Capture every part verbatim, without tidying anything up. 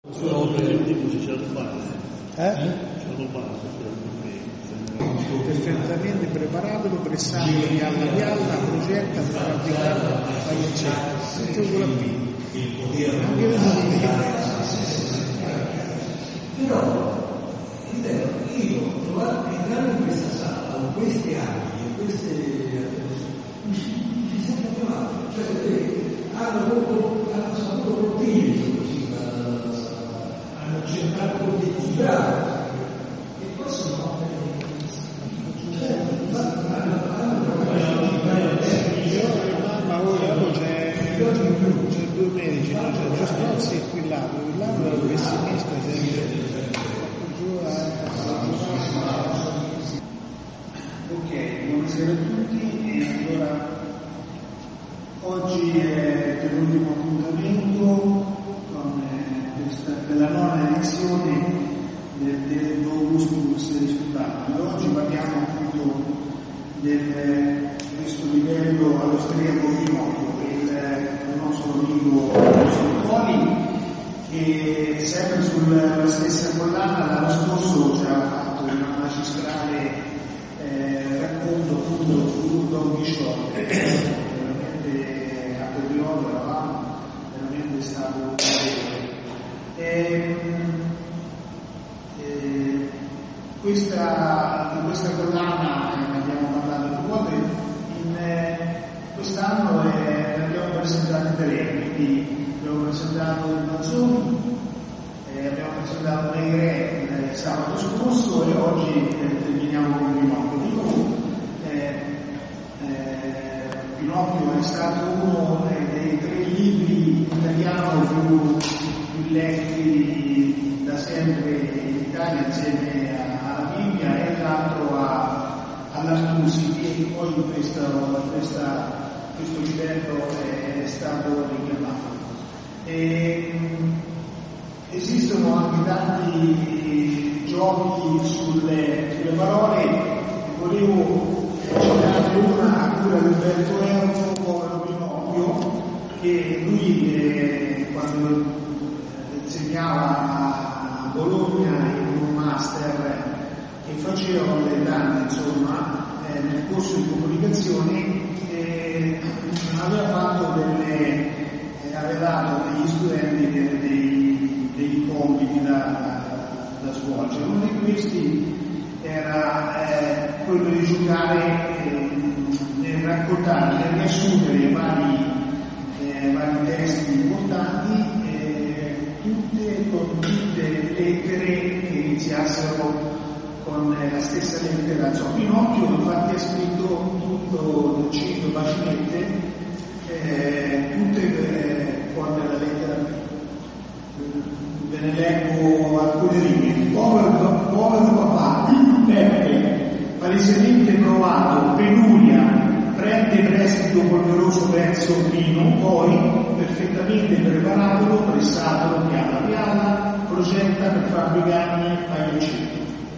Eh? Perfettamente preparatelo, pressandolo pialla pialla, progetta, fabbricato, fai eccetera. Tutto quello qui. Anche però, io ho trovato entrare in questa sala, con questi anni, e queste ci siamo trovati, cioè hanno molto, hanno saputo colpire così, hanno cercato di equilibrare. E poi sono c'è due medici, c'è già Strozzi e qui là, qui là dove sinistra ok, buonasera a tutti e allora oggi è l'ultimo appuntamento con eh, questa, della nona edizione del, del Novus Risultato. Oggi parliamo appunto del questo livello all'austriaco Pinocchio, il nostro amico Sottoli, che sempre sulla stessa collana l'anno scorso ci ha fatto una magistrale eh, racconto appunto su Don Chisciotte, veramente a periodo eravamo veramente stato e, e, questa, di questa collana ne abbiamo parlato più volte. In, eh, quest'anno eh, abbiamo presentato tre, quindi abbiamo presentato il Mazzoni, eh, abbiamo presentato Meire il sabato scorso e oggi eh, terminiamo con Pinocchio. Eh, eh, Pinocchio è stato uno dei tre libri italiani più, più letti da sempre in Italia insieme alla Bibbia e l'altro a all'Artusi, che poi questa, questa, questo livello è, è stato richiamato. E, esistono anche tanti giochi sulle, sulle parole, volevo citare una a cura di Umberto Eco, povero Pinocchio, che lui eh, quando insegnava a Bologna in un master che facevano delle tante, insomma, eh, nel corso di comunicazione eh, aveva fatto delle, eh, aveva dato agli studenti dei, dei, dei compiti da, da svolgere. Uno di questi era eh, quello di giocare eh, nel raccontare, nel riassumere vari, eh, vari testi importanti, eh, tutte con tutte le lettere che iniziassero con la stessa lettera. Insomma, Pinocchio infatti ha scritto tutto, cento paginette, eh, tutte eh, con la lettera B. Ve ne leggo alcune righe. Povero, povero papà, Peppe, palesemente provato, penuria, prende prestito polveroso verso vino, poi, perfettamente preparatolo, pressatelo piano piano, progetta per fabbricarne paioncini.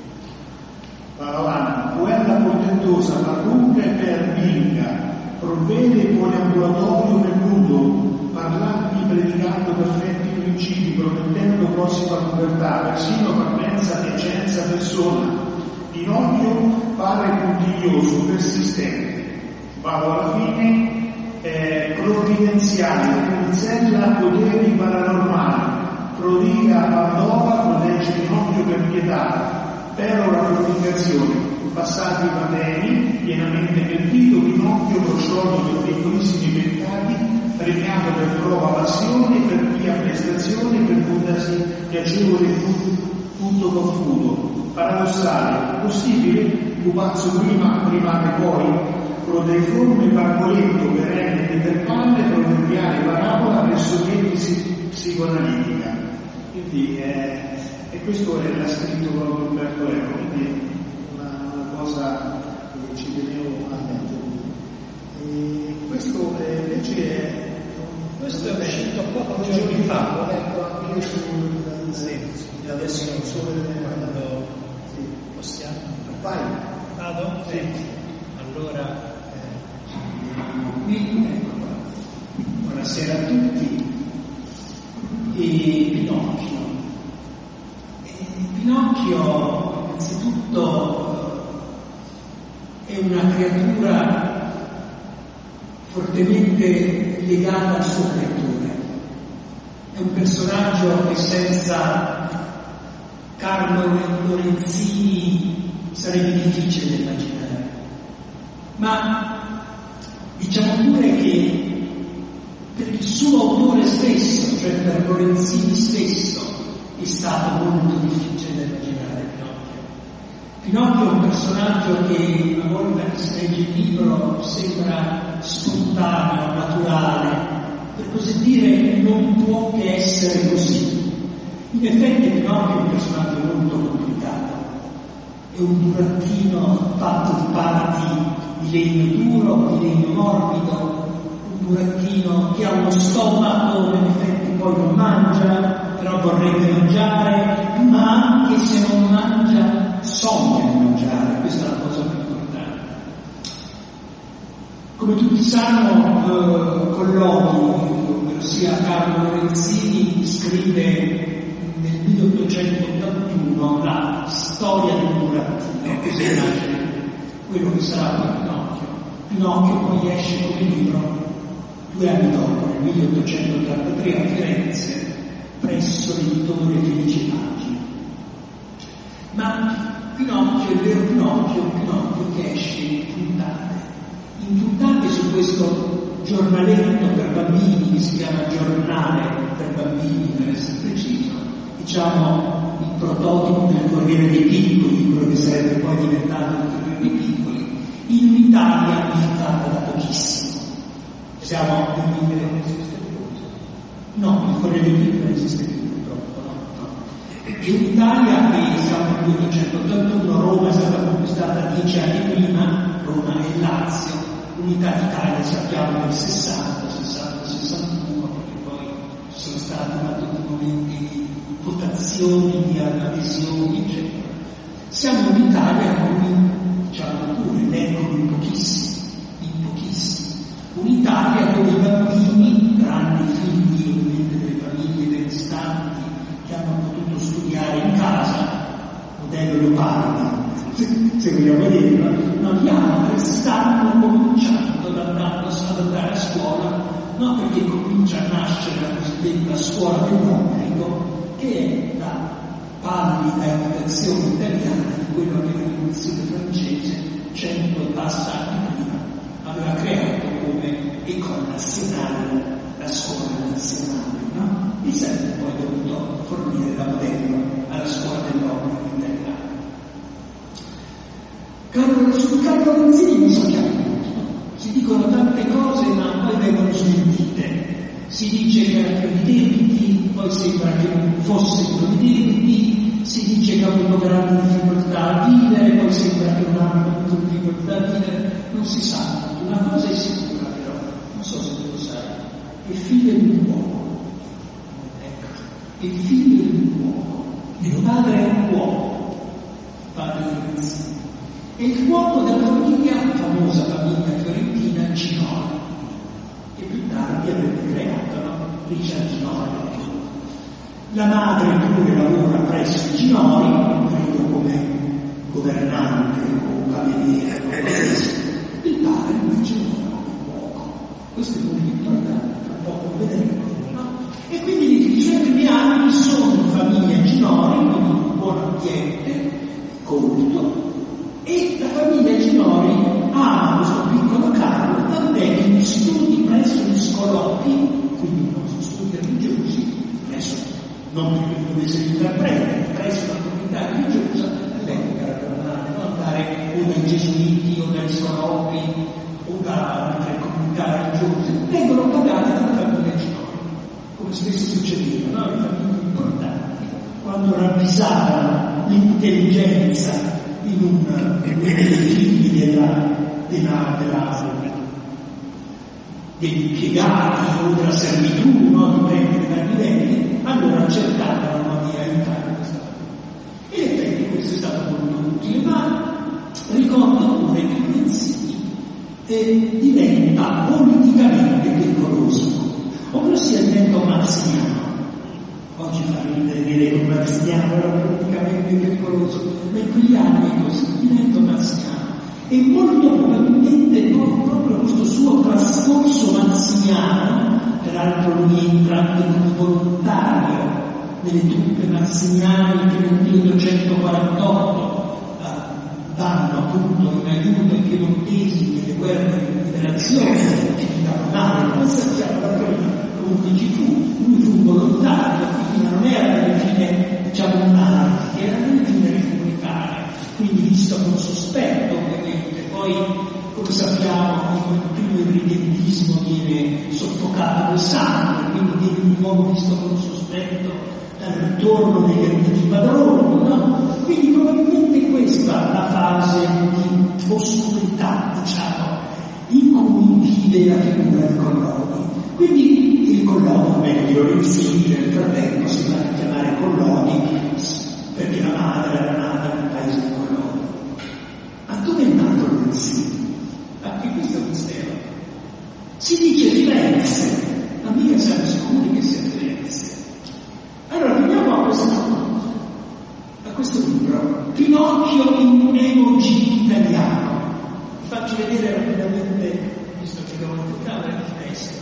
Avanti, guerra portentosa, parrucca e perminga, provvede il poliambulatorio venuto, parlanti predicando perfetti principi, promettendo prossima pubertà, persino parmenza, piacenza, persona. Pinocchio pare puntiglioso, persistente. Vado alla fine, eh, provvidenziale, Puzzella, poteri paranormali, prodiga Pandora, protegge Pinocchio per pietà. Per la purificazione, passati i pateni, pienamente pentito, Pinocchio prosciolto per piccolissimi peccati, premiato per prova passione, per pia prestazione, per puntarsi piacevole punto confuso. Paradossale, possibile, pupazzo prima, primate poi, proteiforme parcoletto, perenne Peter Pan, proverbiale parabola per soggetti psicoanalitica. Quindi eh, e questo è l'ha scritto proprio Umberto Eco, quindi una, una cosa che ci tenevo a leggere. E questo eh, invece è questo è uscito poco giorni fa, l'ho letto anche io sul senso. E adesso non so quando sì. Possiamo. Vai. Vado? Sì. Allora eh, qui ecco qua. Buonasera a tutti. E Pinocchio creatura fortemente legata al suo creatore. È un personaggio che senza Carlo Lorenzini sarebbe difficile da immaginare. Ma diciamo pure che per il suo autore stesso, cioè per Lorenzini stesso, è stato molto difficile da immaginare Pinocchio. Pinocchio è un personaggio che una volta che si legge il libro sembra spontaneo, naturale, per così dire non può che essere così. In effetti Pinocchio è un personaggio molto complicato, è un burattino fatto di parti di legno duro, di legno morbido, un burattino che ha uno stomaco, in effetti poi non mangia, però vorrebbe mangiare, ma che se non mangia sogna di mangiare, questa è la cosa più importante. Come tutti sanno, eh, Collodi, ossia Carlo Lorenzini, scrive nel milleottocentottantuno la storia del burattino, così nasce quello che sarà poi Pinocchio. Pinocchio poi esce come libro due anni dopo, nel milleottocentottantatré a Firenze, presso l'editore Felice Paggi. Ma Pinocchio, il vero Pinocchio, è un Pinocchio che esce in puntate, in puntate su questo giornaletto per bambini che si chiama Giornale per bambini, per essere preciso, diciamo il prototipo del Corriere dei Piccoli, quello che sarebbe poi diventato il Corriere dei Piccoli, in un'Italia visitata da pochissimo. Siamo nel millenovecento. No, il Corriere dei Piccoli non esiste più purtroppo, no, no. In Italia, che siamo nel millenovecentottantuno, Roma è stata conquistata dieci anni prima, Roma e Lazio, l'unità d'Italia sappiamo nel sessanta, sessanta, sessantuno, perché poi ci sono stati tutti momenti di votazioni, di adesioni, eccetera. Siamo in Italia con, diciamo pure, leggono in pochissimi, in pochissimi. Un'Italia dove i bambini, grandi figli ovviamente delle famiglie benestanti, che hanno potuto studiare in casa, modello Leopardi, se vogliamo dirlo, non gli altri stanno cominciando ad andare, ad andare a scuola, no, perché comincia a nascere la cosiddetta scuola dell'obbligo, che è la pallida imitazione italiana di quello che la rivoluzione francese cento passa anni prima aveva creato come école nazionale, la scuola nazionale, no? E sempre poi dovuto fornire da modello alla scuola dell'obbligo italiana. Carlo, su Carlo Lorenzini non sappiamo molto, si dicono tante cose ma poi vengono smentite. Si dice che era pieno di debiti, poi sembra che non fosse pieno di debiti, si dice che ha avuto grandi difficoltà a vivere, poi sembra che non abbia avuto difficoltà a vivere, non si sa. Una cosa è sicura però, non so se tu lo sai, è figlio di un uomo. Ecco, è figlio di un uomo. Il padre è un uomo, padre di Lorenzini. È il uomo della famiglia, famosa famiglia fiorentina, Ginori, che più tardi avrebbe creato, no? Richard Ginori. La madre pure lavora presso Ginori, non credo come governante o cameriere, il padre invece lavora come cuoco. Questo è molto importante, tra poco vedremo, no? E quindi i suoi primi anni sono in famiglia Ginori, quindi un buon ambiente, colto, e la famiglia Ginori ama questo piccolo Carlo, tant'è che gli studi presso gli scolopi, quindi non studi religiosi, presso, non perché dovesse intraprendere, presso la comunità religiosa, all'epoca era normale, non andare o dai gesuiti o dai scolopi o da altre comunità religiose, vengono pagate dalla famiglia Ginori, come spesso succedeva, no? Le famiglie importanti, quando ravvisavano l'intelligenza in un dei figli della, della, della, degli impiegati o della servitù, no? Dipende dai livelli, allora cercavano di aiutare questa famiglia. E in effetti questo è stato molto utile, ma ricordo pure che Lorenzini eh, diventa politicamente pericoloso, ossia diventa un marziano. Oggi fa ridere dire che un marziano era politicamente pericoloso, ma in quegli anni così diventa un marziano. e molto probabilmente proprio questo suo trascorso mazziniano, peraltro lui entra come volontario nelle truppe mazziniane che nel milleottocentoquarantotto eh, vanno appunto in aiuto ai piemontesi nelle guerre di liberazione, che male, non sappiamo da prima, comunque ci fu, lui fu volontario, quindi non era delle fine, diciamo, anarchiche, era delle fine repubblicane, quindi visto con sospetto ovviamente. Poi, come sappiamo, più il ridentismo viene soffocato dal sangue, quindi viene di nuovo visto con sospetto dal ritorno degli antichi padroni, no? Quindi probabilmente questa è la fase di oscurità, diciamo, in cui vive la figura del Collodi. Quindi il Collodi, meglio di Lorenzini, nel frattempo si va a chiamare Collodi perché la madre era nata nel paese di Collodi. Ma dove è nato Lorenzini? Anche questo è un mistero. Si dice Firenze, ma mica siamo sicuri che sia Firenze. Allora veniamo a questo, a questo libro, Pinocchio in un emoji italiano. Vi faccio vedere rapidamente, visto che devo toccare il testo.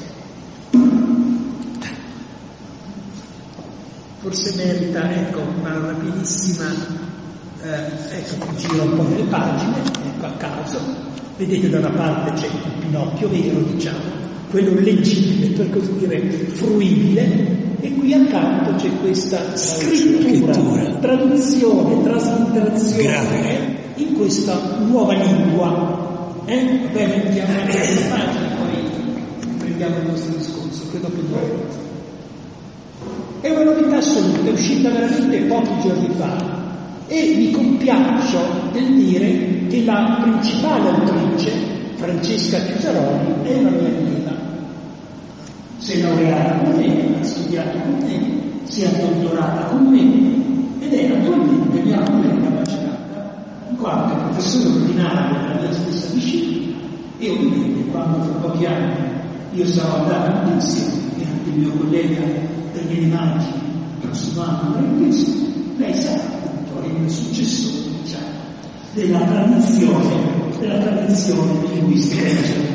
Forse merita, ecco, una rapidissima, eh, ecco, giro un po' le pagine, ecco a caso. Vedete da una parte c'è il Pinocchio vero, diciamo, quello leggibile, per così dire, fruibile, e qui accanto c'è questa scrittura, scrittura. traduzione, traslitterazione Grave. in questa nuova lingua. Eh? Bene, andiamo a questa pagina, poi prendiamo il nostro discorso, che dopo due. È una novità assoluta, è uscita veramente pochi giorni fa, e mi compiaccio del dire che la principale autrice, Francesca Chiusaroli, è una mia allieva. Si è laureata con me, ha studiato con me, si è dottorata con me ed è attualmente mia collega macerata, in quanto è professore ordinario della mia stessa disciplina, e ovviamente quando fra pochi anni io sarò andato in pensione e anche il mio collega Daniele Maggi, il prossimo anno in pensione, lei sarà appunto il successore, diciamo, della tradizione, della tradizione linguistica.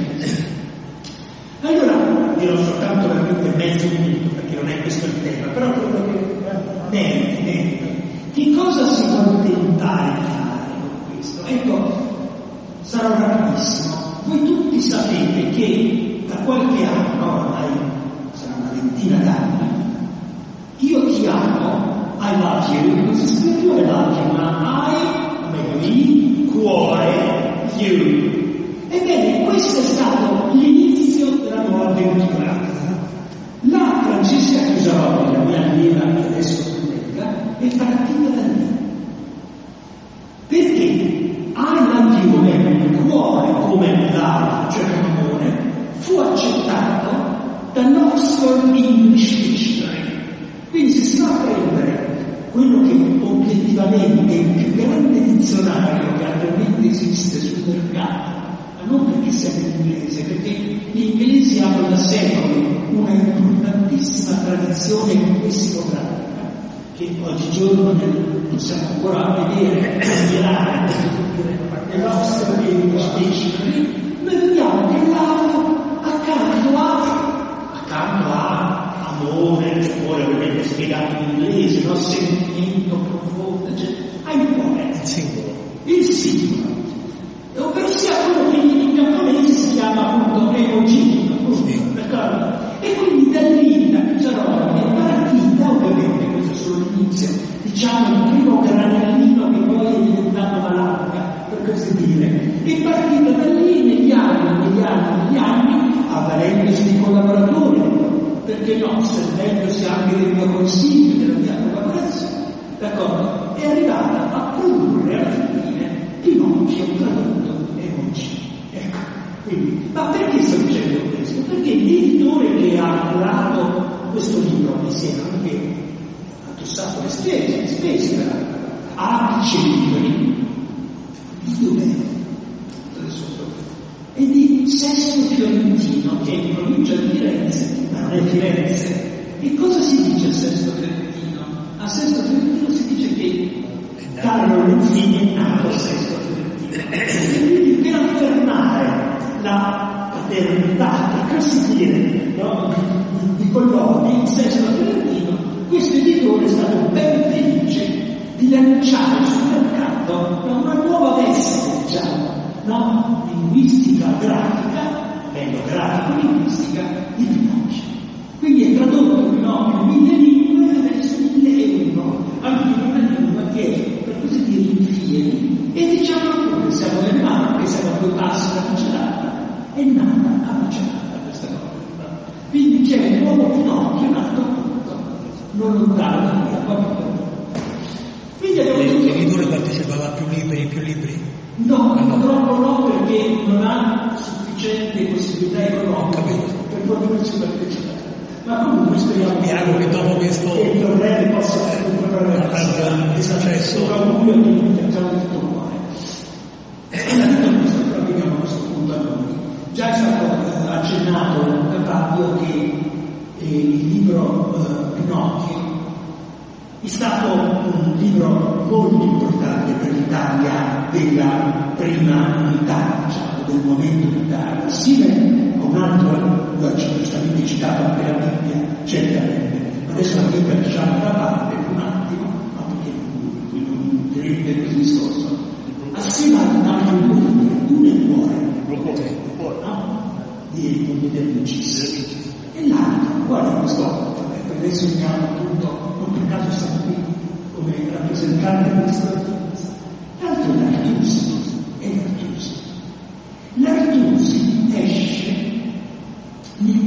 Allora, dirò soltanto veramente mezzo minuto, perché non è questo il tema, però quello che merita, merita. Che cosa si vuole tentare di fare con questo? Ecco, sarò rapidissimo. Voi tutti sapete che da qualche anno, ormai sarà una ventina d'anni, io ti amo, I love you, non si scrive più I love you, ma I, meglio, cuore, you. Ebbene, questo è stato l'inizio della nuova avventura. La Francesca Chiusaroli, la mia allieva che adesso collega, è partita da lì. Perché I love you, come il cuore, come l'altro, cioè l'amore, fu accettato dall'Oxford English Dictionary. Quindi se si va a prendere quello che obiettivamente è il più grande dizionario che attualmente esiste sul mercato, non perché sia l'inglese, perché gli inglesi hanno da secoli una importantissima tradizione lessicografica che oggigiorno non possiamo ancora vedere, considerare nell'Oxford English Dictionary. Noi vediamo che love accanto a accanto a amore, cioè amore ovviamente spiegato in inglese, no? Sentimento profondo, cioè ha il cuore, il singolo, il singolo. Ovvero sia quello che in giapponese si chiama appunto emoji, d'accordo? E quindi da lì la Chiusaroli è partita, ovviamente questo è solo l'inizio, diciamo il primo granellino che poi è diventato una larga, per così dire, è partita da lì negli anni, negli anni, negli anni, avvalendosi di collaboratori, perché no, servendosi anche del mio consiglio, della mia collaborazione, d'accordo? È arrivata a produrre alla fine Pinocchio tradotto emoji. Ecco, quindi, ma perché sto dicendo questo? Perché l'editore che ha curato questo libro, insieme anche ha tossato le spese, le spese per apice libri, di dov'è? È di Sesto Fiorentino, che è in provincia di Firenze, ma non è Firenze. E cosa si dice a Sesto Fiorentino? A Sesto Fiorentino si dice che Carlo Lorenzini è nato a Sesto Fiorentino. la paternità, per così dire, no? di, di Collodi, in senso lateralino, questo editore è stato ben felice di lanciare sul mercato una nuova veste, diciamo, no? linguistica grafica, meglio grafico-linguistica, di Pinocchio. Quindi è tradotto Pinocchio in mille lingue e adesso mille e uno, anche in una lingua che è, per così dire, in fieri. E diciamo pure, siamo nel Marche, siamo a due passi da Macerata, è nata a Macerata questa cosa. Quindi c'è un nuovo Pinocchio nato appunto, non lontano da qui, a Papito. Quindi abbiamo detto... L'editore partecipava a più libri, più libri? No, ah, no, purtroppo no, perché non ha sufficiente possibilità economica per poterci partecipare. Ma comunque speriamo che dopo questo che il problema possa essere successo. Un augurio a tutti, facciamo di tutto cuore. E la detto questo, però veniamo a questo punto a noi. Già è stato accennato da Fabio che eh, il libro eh, Pinocchio è stato un libro molto importante per l'Italia della prima unità, diciamo, del momento d'Italia, assieme a un altro, lo ha giustamente citato anche la Bibbia, certamente. Adesso la Bibbia lasciamo da parte un attimo, ma perché non direbbe questo discorso. Assieme a un altro libro, uno è il cuore, no? Di De Lucis. E l'altro, qual è questo? Per adesso andiamo appunto, non per caso siamo qui come rappresentante di questo artista. L'altro è l'Artusi, è l'Artusi. L'Artusi esce nel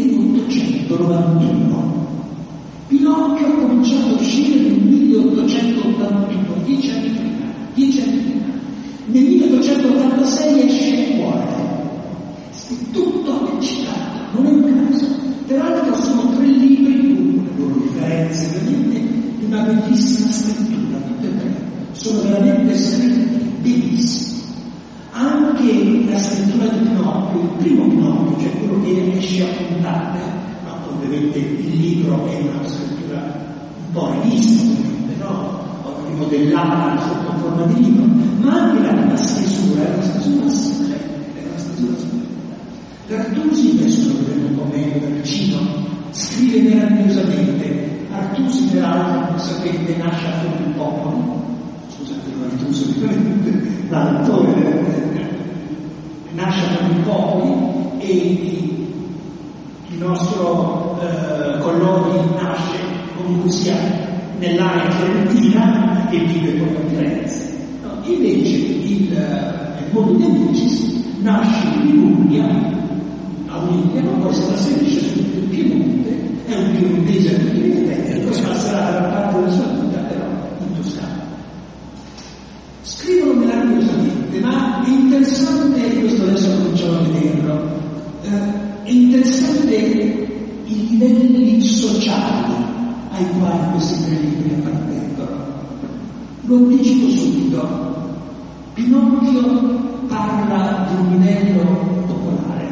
milleottocentonovantuno. Pinocchio ha cominciato a uscire nel milleottocentottantuno, dieci anni prima, dieci anni prima. Nel milleottocentottantasei esce il cuore. È tutto citato, non è un caso. Peraltro sono tre libri con le loro differenze, veramente di una bellissima scrittura, tutte e tre. Sono veramente scritti benissimo. Anche la scrittura di Pinocchio, il primo Pinocchio, cioè quello che esce a puntate, ma ovviamente il libro è una scrittura un po' rivista, ovviamente, no? Rimodellata sotto forma di libro, ma anche la prima stesura è una stesura secreta, è una stesura secreta. L'Artusi, adesso lo vedremo un po' meglio da vicino, scrive meravigliosamente. Artusi, peraltro, come sapete, nasce a Forlì-Popoli, scusate, l'Artusi ovviamente, ma l'autore nasce a Forlì-Popoli e il nostro eh, Collodi nasce comunque sia nell'area fiorentina e vive poi a Firenze. No, invece il, il mondo di Lucis nasce in Liguria, a Uniglia, ma poi si trasferisce sul Piemonte, è un piemontese a tutti gli effetti, e poi passerà la parte della sua vita però in Toscana. Scrivono meravigliosamente, ma è interessante, questo adesso cominciamo a vederlo, eh, è interessante i livelli sociali ai quali questi tre libri appartengono. Lo anticipo subito. Pinocchio parla di un livello popolare.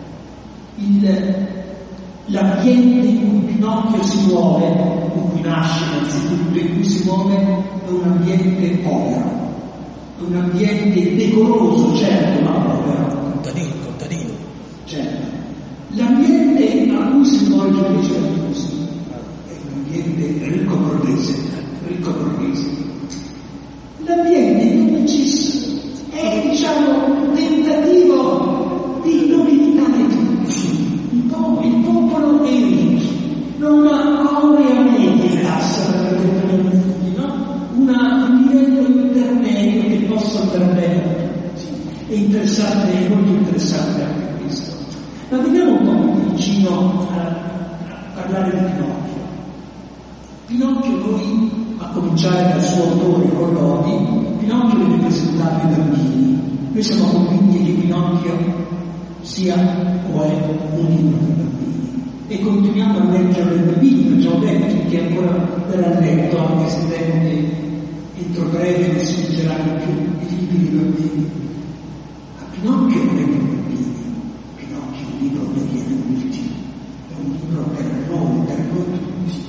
Il, l'ambiente in cui Pinocchio si muove, in cui nasce innanzitutto, in cui si muove, è un ambiente povero, è un ambiente decoroso, certo, ma povero. Contadino, contadino. Certo. L'ambiente a cui si rivolge invece la Lucis è un ambiente ricco borghese, ricco borghese. L'ambiente di Lucis è, diciamo, un tentativo di nobilità e tutti. Il popolo, il popolo è ricchi, non una aurea media cassa per tutti, no? Una, un livello intermedio che possa permettere tutti. È interessante, è molto interessante anche questo. Ma veniamo un po' più vicino a, a parlare di Pinocchio. Pinocchio noi, a cominciare dal suo autore Collodi, Pinocchio viene presentato ai bambini. Noi siamo convinti che Pinocchio sia o è un libro per bambini. E continuiamo a leggere i bambini, facciamo bene, che ancora verrà letto, anche se temo che entro breve ne si leggeranno più i libri dei bambini. Ma Pinocchio non è per bambini, Pinocchio è un libro per gli adulti, è un libro per noi, per noi tutti.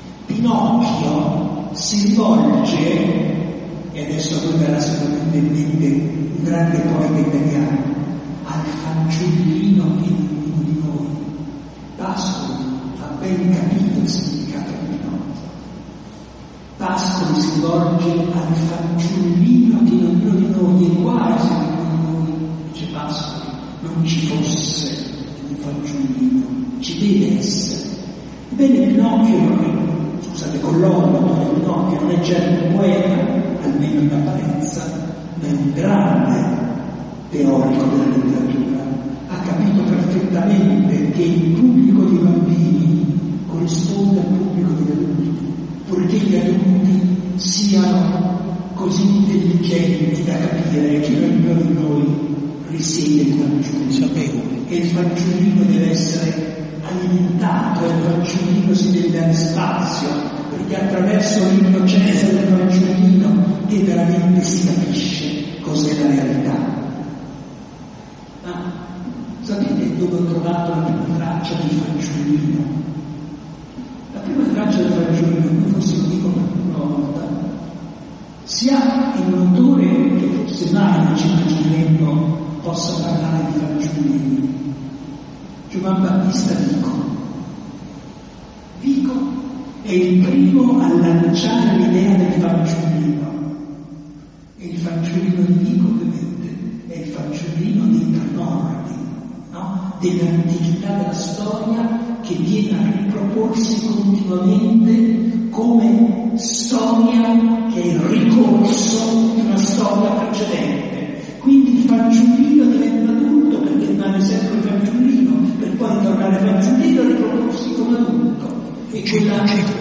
Pinocchio si rivolge, e adesso a voi verrà sicuramente in mente un grande poeta italiano, al fanciullino che è ognuno di noi. Pascoli ha ben capito il significato di notte. Pascoli si rivolge al fanciullino che in ognuno di noi è quasi in ognuno di noi. Dice Pascoli, non ci fosse un fanciullino, ci deve essere. Ebbene, Pinocchio non è, scusate, Collodi, Pinocchio non è certo un poeta, almeno in apparenza, ma è un grande teorico della letteratura. Ha capito perfettamente che il pubblico dei bambini corrisponde al pubblico degli adulti, purché gli adulti siano così intelligenti da capire che ognuno di noi risiede il fanciullino, e il fanciullino deve essere alimentato, e il fanciullino si deve dare spazio, perché attraverso l'innocenza del fanciullino che veramente si capisce cos'è la realtà. Ma sapete dove ho trovato la prima traccia di fanciullino? La prima traccia del fanciullino, forse lo dico per la prima volta, si ha in un autore che forse mai non ci immagineremmo possa parlare di fanciullini. Giovan Battista Vico. Vico è il primo a lanciare l'idea del fanciullino. E il fanciullino di Vico, ovviamente, è il fanciullino dei primordi, no? Dell'antichità della storia, che viene a riproporsi continuamente come storia che è il ricorso di una storia precedente. Quindi il fanciullino diventa adulto perché rimane sempre il fanciullino, per poi tornare fanciullino e riproporsi come adulto. E quella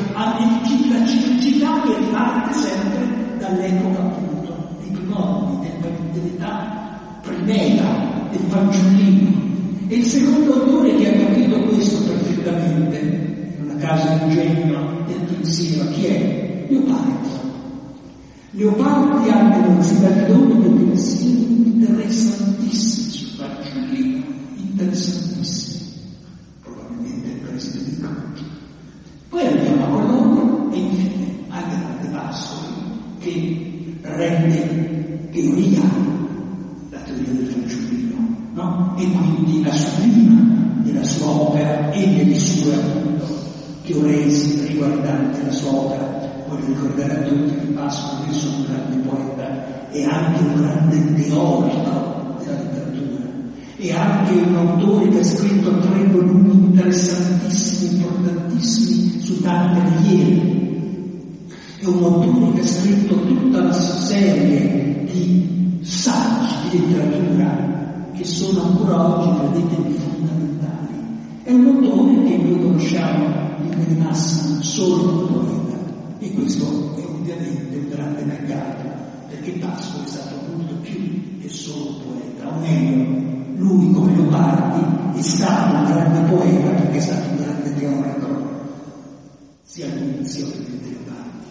la ciclicità che riparte sempre dall'epoca appunto dei primordi, dell'età primera del fanciullino. E il secondo autore che ha capito questo perfettamente, non a caso un genio del pensiero, chi è? Leopardi. Leopardi ha nello Zibaldone del pensiero interessantissimi sul fanciullino, interessantissimi, probabilmente presi di conto. Poi abbiamo a Collodi e infine a Grande Pascoli, che rende teoria la teoria del fanciullino, no? E quindi la sublima nella sua opera e nelle sue appunto teoresi riguardanti la sua opera. Voglio ricordare a tutti che Pascoli è un grande poeta e anche un grande teorico della letteratura, e anche un autore che ha scritto tre volumi interessantissimi, importantissimi su Dante Alighieri. È un autore che ha scritto tutta una serie di saggi di letteratura che sono ancora oggi, vedete, fondamentali. È un autore che noi conosciamo in linea massima solo come poeta, e questo è ovviamente un grande peccato, perché Pascoli è stato molto più che solo poeta, o meglio, lui come Leopardi è stato un grande poeta perché è stato un grande teorico, sia all'inizio che di Leopardi.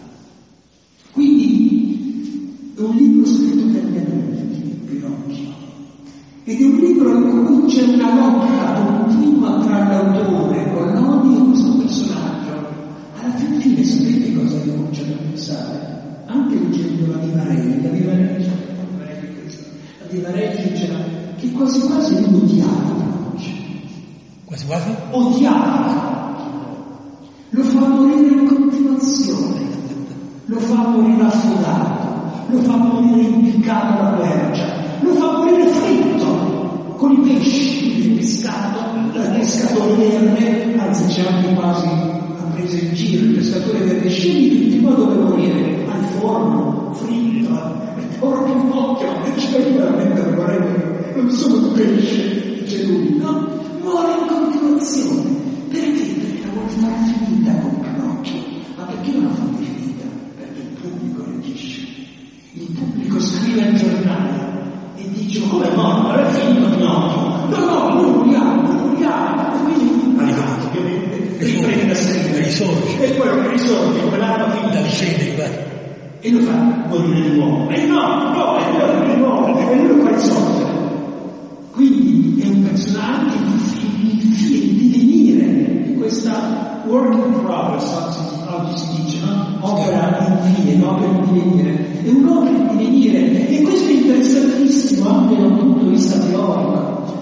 Quindi è un libro scritto per gli adulti, Pinocchio, ed è un libro in cui c'è una lotta continua tra l'autore, Collodi, e questo personaggio. Alla fin fine sapete cosa io ho cominciato a pensare? Anche leggendo la Vivarelli, la Vivarelli, la Vivarelli diceva che quasi quasi lui odiava Pinocchio. Quasi quasi? Odiava. Lo fa morire in continuazione, lo fa morire affogato, lo fa morire impiccato alla quercia, lo fa morire fritto con i pesci, il pescato, il pescatore verde, anzi c'è anche quasi a presa in giro il pescatore verde, scegli tutti ma dove morire, al forno, fritto, ora Pinocchio, cioè io veramente lo vorrei, non sono un pesce, dice lui, no? Muore in continuazione. Perché? Perché la vuole far finita con Pinocchio. Ma perché non la fa finita? Perché il pubblico reagisce. Il pubblico scrive al giornale e dice come morto, è finito Pinocchio. No, no, noi moriamo, noi moriamo. E quindi arrivato ovviamente, riprende a scrivere. Risorge. E quello che risorge, quell'anno finita di scendere, e lo fa morire di nuovo. E no, no, è morire di nuovo, e lui lo fa risorgere. Quindi è un personaggio in divenire di questa work in progress, oggi si dice, no? Opera in fine, opera in divenire. È un'opera in divenire, e questo è interessantissimo anche da un punto di vista teorico,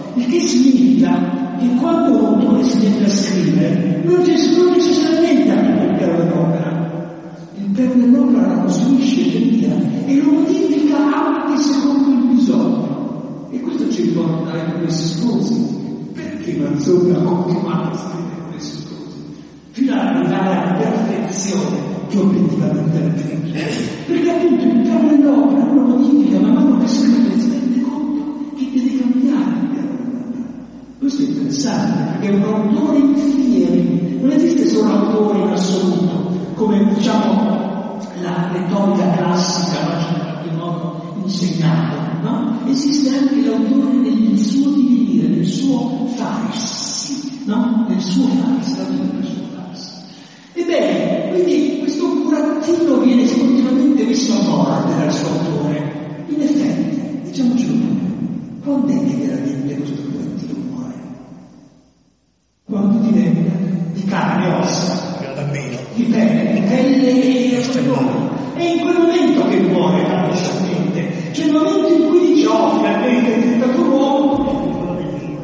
Il che significa che quando un autore si mette a scrivere non necessariamente applica il piano dell'opera. Il piano dell'opera la costruisce e via e lo modifica anche secondo il bisogno. E questo ci riporta ai Promessi Sposi. Perché Manzoni ha continuato a scrivere Promessi Sposi? Fino ad arrivare alla perfezione che obiettivamente era difficile. Perché appunto il piano dell'opera lo modifica man mano che scrive si rende conto che deve cambiare il piano dell'opera. Questo è interessante perché è un autore in fieri, non esiste solo autore in assoluto, come diciamo la retorica classica, no? C'è in qualche modo insegnato, no? Esiste anche l'autore nel suo divenire, nel suo farsi, no? Nel suo farsi, l'autore nel suo farsi. Ebbene, quindi questo burattino viene continuamente messo a morte dal suo autore. In effetti, diciamocelo pure, quando è che veramente questo burattino muore? Quando diventa di carne e ossa, di pelle, di pelle e ossa. È in quel momento che muore paradossalmente. C'è il momento in cui dice, oh, finalmente è diventato uomo,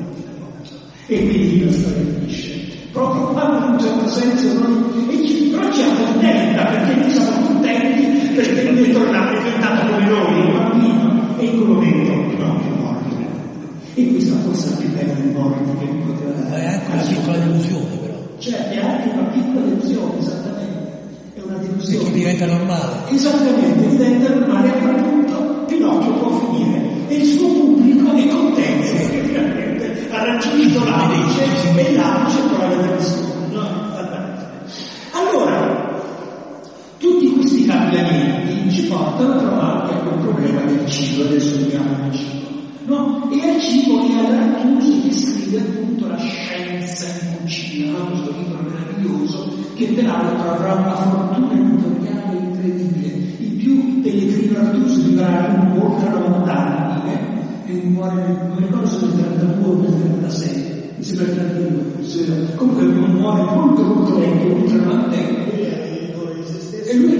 e quindi la storia finisce. Proprio quando in un certo senso noi, e ci, però ci accontenta perché noi siamo contenti perché lui è tornato, è diventato come noi, il bambino, e in quel momento no, che muore. E questa forse è la più bella dei morti che mi poteva dare. È anche una piccola delusione però. Cioè, è anche una piccola delusione, esattamente. È una delusione. Perché diventa normale. Esattamente, diventa normale, a quel punto Pinocchio può finire. E il suo pubblico è contento perché finalmente ha raggiunto l'apice e l'apice poi la delusione, no? Allora, tutti questi cambiamenti ci portano però anche a quel problema del cibo, adesso vediamo il cibo, no? E al cibo che ha Rattusi che scrive appunto la scienza in cucina, no? Questo libro meraviglioso che peraltro avrà una fortuna editoriale incredibile. Il più Pellegrino Rattusi vivrà oltre novanta anni, eh? E muore, non ricordo se nel trentadue o nel trentasei, mi sembra il trentadue, comunque muore molto molto vecchio, oltre novanta anni. E lui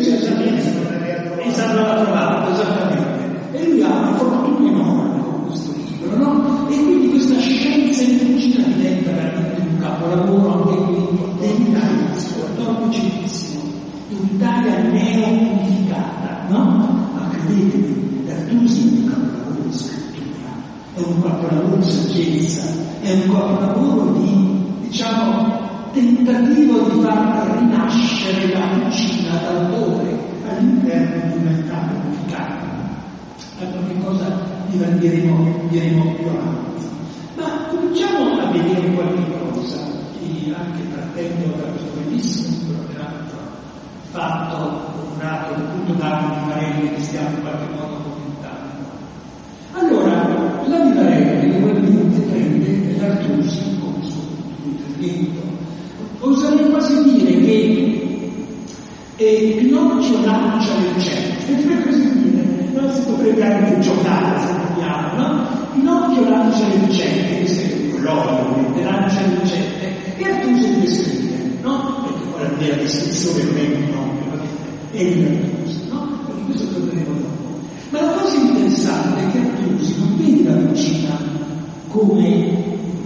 l'ha trovato, esattamente. E lui ha una fortuna enorme con questo libro, no? E quindi questa scienza in cucina diventa veramente un capolavoro anche qui dell'Italia, quattordicenissimo, di un'Italia neopunificata, no? Ma credetemi, Rattusi è un capolavoro di scrittura, è un capolavoro di saggezza, è un capolavoro di, diciamo, tentativo di far rinascere la cucina d'autore all'interno di un mercato unificato. A qualche cosa diremo, diremo più avanti. Ma cominciamo a vedere qualche cosa, che anche partendo da questo bellissimo libro, peraltro fatto, curato appunto da Vivarelli, che stiamo in qualche modo commentando. Allora, la Vivarelli probabilmente prende Rattusi come suo punto di riferimento. Oserei quasi dire che eh, Pinocchio lancia le ricette, per così dire, non si potrebbe anche giocare se vogliamo, no? Pinocchio lancia le ricette, questo è l'olio, ovviamente, lancia le ricette, e Rattusi deve scrivere, no? Perché poi la vera descrizione non è Pinocchio, è il Rattusi, no? Perché questo torneremo dopo. Ma la cosa interessante è che Rattusi non vede la cucina come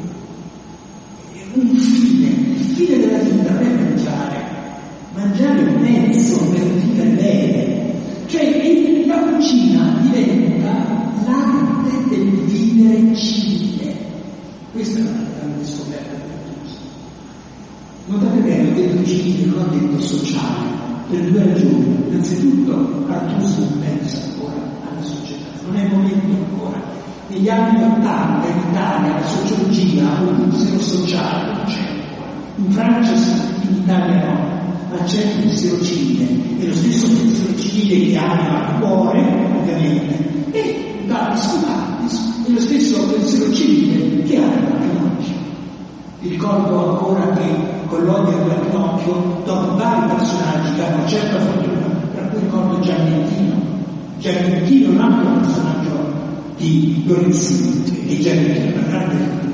un fine, il fine della vita non è mangiare, mangiare è un mezzo per vivere bene, cioè la cucina diventa l'arte del vivere civile. Questa è la grande scoperta di Rattusi. Notate bene, ho detto civile, non ho detto sociale, per due ragioni. Innanzitutto Rattusi non pensa ancora alla società, non è il momento ancora. Negli anni ottanta in Italia la sociologia, un pensiero sociale, non c'è ancora. In Francia sì, in Italia no, ma c'è il pensiero civile, e lo stesso pensiero civile che anima il cuore, ovviamente, e Davis Cubatis è lo stesso pensiero civile che anima Pinocchio. Vi ricordo ancora che con l'odio per Pinocchio, dopo vari personaggi che hanno certa fortuna, per cui ricordo Giannettino. Giannettino è un altro personaggio di Lorenzini e Giannettino, una grande fortuna.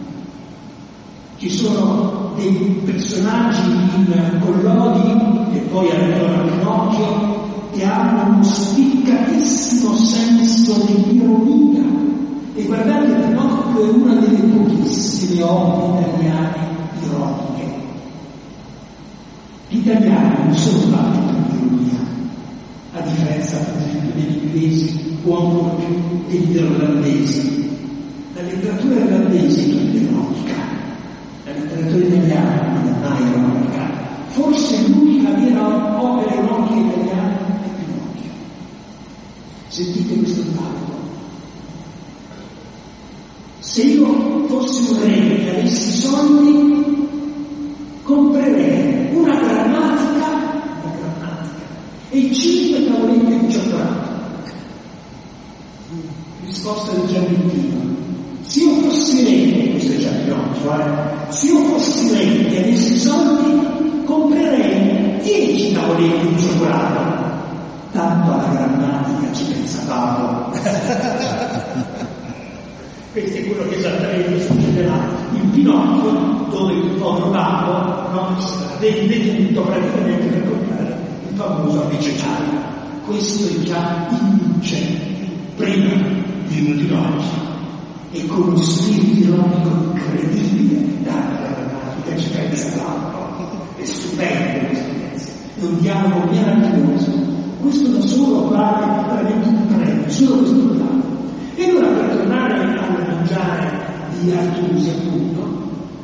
Ci sono dei personaggi in Collodi che poi arrivano a Pinocchio che hanno uno spiccatissimo senso dell'ironia, e guardate, Pinocchio è uno una delle pochissime opere italiane ironiche. Gli italiani non sono fatti per l'ironia, a differenza per esempio degli inglesi o ancora più degli irlandesi. La letteratura irlandese è tutta ironica, la letteratura italiana non è mai ironica. Forse l'unica vera opera ironica italiana è Pinocchio. Sentite questo dialogo. Se io fossi un re e avessi soldi, comprerei una grammatica, una grammatica e cinque tavolette di cioccolato. Risposta del Giannettino. Se io fossi re, questo è già Pinocchio, eh? Se io fossi re e avessi soldi, comprerei dieci tavolette di cioccolato. Tanto alla grammatica ci pensa Paolo. Questo è quello che esattamente succederà in Pinocchio, dove il povero Paolo non vende tutto praticamente per comprare il famoso abecedario. Questo è già in luce, prima di un Pinocchio, e con uno spirito ironico incredibile, data la grammatica ci pensa Paolo. È stupendo questo pezzo, è un dialogo meraviglioso. Questo da solo vale veramente un premio, solo questo dialogo. E allora, per tornare al mangiare di Artusi, appunto,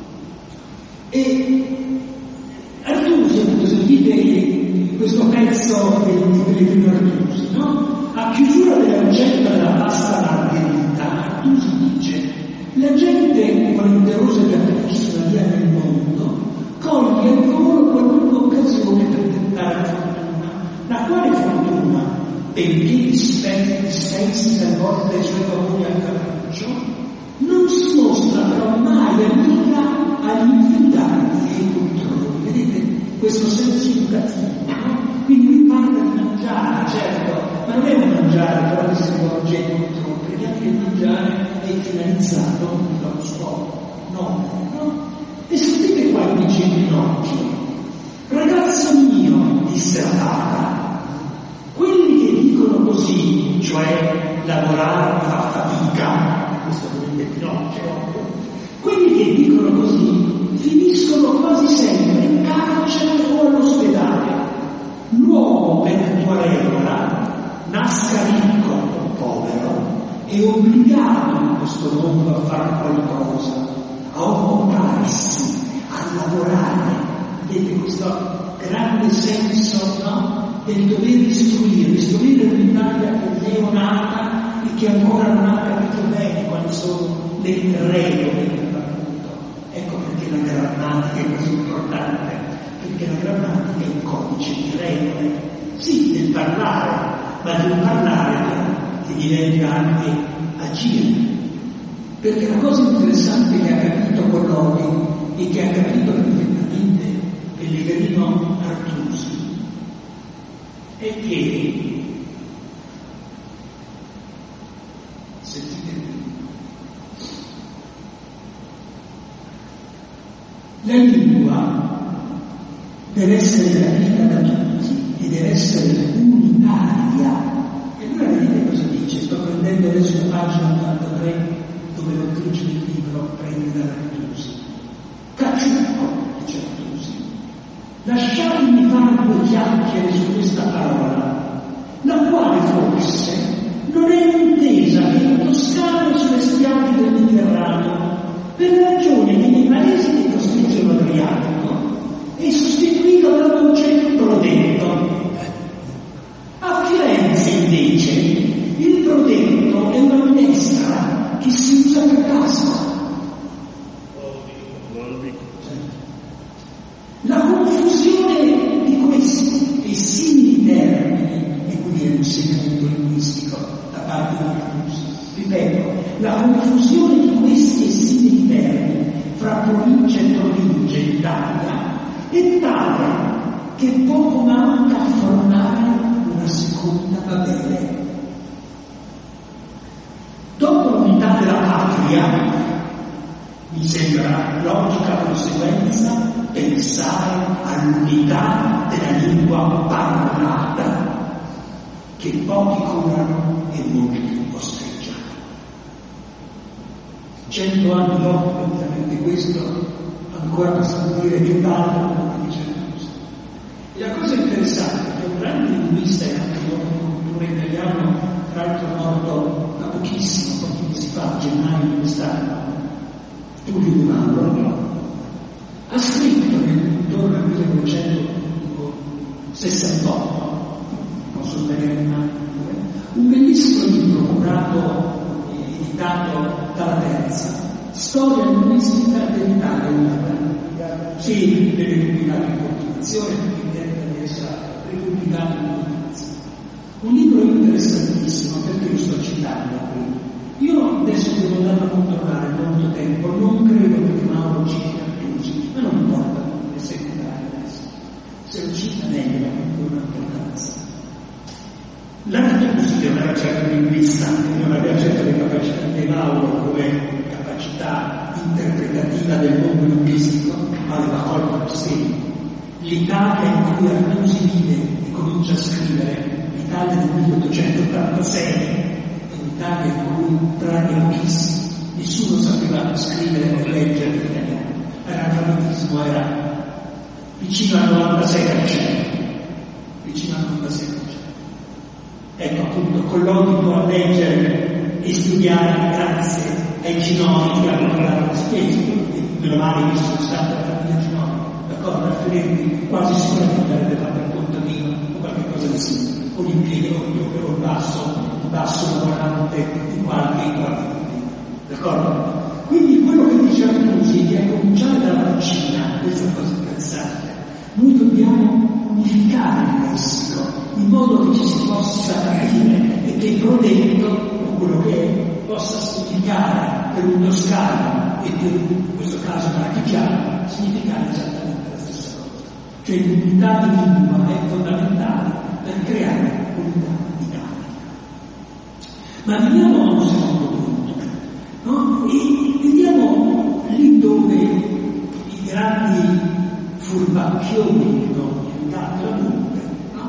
e Artusi, appunto, sentite questo pezzo del Pellegrino Artusi, no? A chiusura della ricetta della pasta margherita, Artusi dice: la gente volenterosa e capriciosa via nel mondo coglie al volo qualunque occasione per tentare fortuna, la quale fortuna, benché dispensi talvolta i suoi favori al capriccio, non si mostra però mai amica agli infidati e ai controlli. Vedete questo senso educativo, no? Quindi lui parla di mangiare, certo, ma non è un mangiare però che si rivolge ai controlli, perché anche il mangiare è finalizzato da uno scopo, no? no? E sentite qua dice Pinocchio: ragazzo mio, disse la fata, quelli che dicono così, cioè lavorare fa fatica, questo è Pinocchio, quelli che dicono così finiscono quasi sempre in carcere o all'ospedale. L'uomo, per tua regola, nasca ricco o povero, è obbligato in questo mondo a fare qualcosa, a occuparsi, a lavorare. Vedete questo grande senso, no? Del dover istruire, istruire un'Italia che è neonata e che ancora non ha capito bene quali sono le regole appunto. Ecco perché la grammatica è così importante, perché la grammatica è un codice di regole, sì, del parlare, ma del parlare che diventa anche agire. Perché la cosa interessante che ha capito Collodi e che ha capito perfettamente Pellegrino Artusi è che, sentite, la lingua deve essere capita da tutti e deve essere unitaria. E allora vedete cosa dice? Sto prendendo adesso la pagina ottantatré, dove l'autrice del libro prende da Artusi. Cacciucco, dice Artusi, lasciatemi fare due chiacchiere su questa parola, la quale forse non è intesa che in Toscana e sulle spiagge del Mediterraneo, per ragione che nei paesi che costeggiano l'Adriatico è sostituito dal concetto prodetto. A Firenze invece il prodetto è una minestra che si usa per casa. La confusione di questi e simili termini, e qui è un segmento linguistico da parte di Artusi, ripeto, la confusione di questi e simili termini fra provincia e provincia in Italia è tale che poco manca a formare una seconda Babele. Dopo l'unità della patria, mi sembra logica conseguenza pensare all'unità della lingua parlata, che pochi curano e molti osteggiano. cento anni dopo, praticamente questo ancora possiamo dire che vale come dice Giusto. E la cosa interessante è che un grande linguista e anche un cultura italiano, tra l'altro morto da pochissimo, pochi mesi fa, gennaio di quest'anno, Tullio De Mauro, ha scritto intorno al millenovecentosessantotto, posso sbagliare un anno, un bellissimo libro curato e editato dalla Terza, Storia linguistica dell'Italia. Sì, deve pubblicato in continuazione, intende di essere ripubblicato in continuazione. Un libro interessantissimo, perché lo sto citando qui. Io adesso devo andare a controllare molto tempo, non credo che Mauro citi Artusi, ma non importa, è secondario adesso. Se lo cita meglio, non ha importanza. L'Artusi, che non era certo linguista, non aveva certo le capacità di Mauro come capacità interpretativa del mondo linguistico, ma aveva colto per sé l'Italia in cui Artusi vive e comincia a scrivere, l'Italia del milleottocentottantasei, l'Italia in cui tranne pochissimi nessuno sapeva scrivere o leggere l'italiano. L'analfabetismo era vicino al novantasei per cento, vicino al novantasei per cento. Ecco appunto, con l'obbligo a leggere e studiare grazie ai ginocchi che hanno pagato le spese, meno male che sono stati la famiglia ginocchi, d'accordo, altrimenti quasi sicuramente avrebbe fatto il contadino o qualche cosa di simile, o l'impiego, o il basso, il basso lavorante di qualche, in qualche motivo, d'accordo? Quindi quello che dice Artusi è cominciare dalla cucina, questa è una cosa interessante. Noi dobbiamo unificare il lessico in modo che ci si possa capire e che il prodotto, o quello che è, possa significare per un toscano e per in questo caso un artigiano significare esattamente la stessa cosa. Cioè l'unità di lingua è fondamentale per creare unità dinamica. Ma veniamo a un secondo punto, no? E vediamo lì dove i grandi furbacchioni che hanno aiutato la Volpe, no?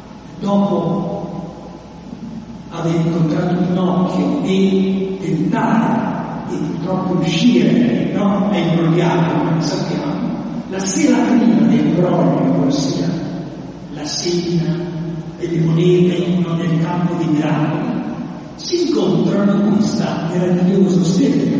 Dopo aver incontrato Pinocchio e tentare e purtroppo uscire, no? È imbrogliato, come sappiamo, la sera prima del broglio, ossia la segna delle monete no? Nel campo di Miracoli, si incontrano in questa meravigliosa stella,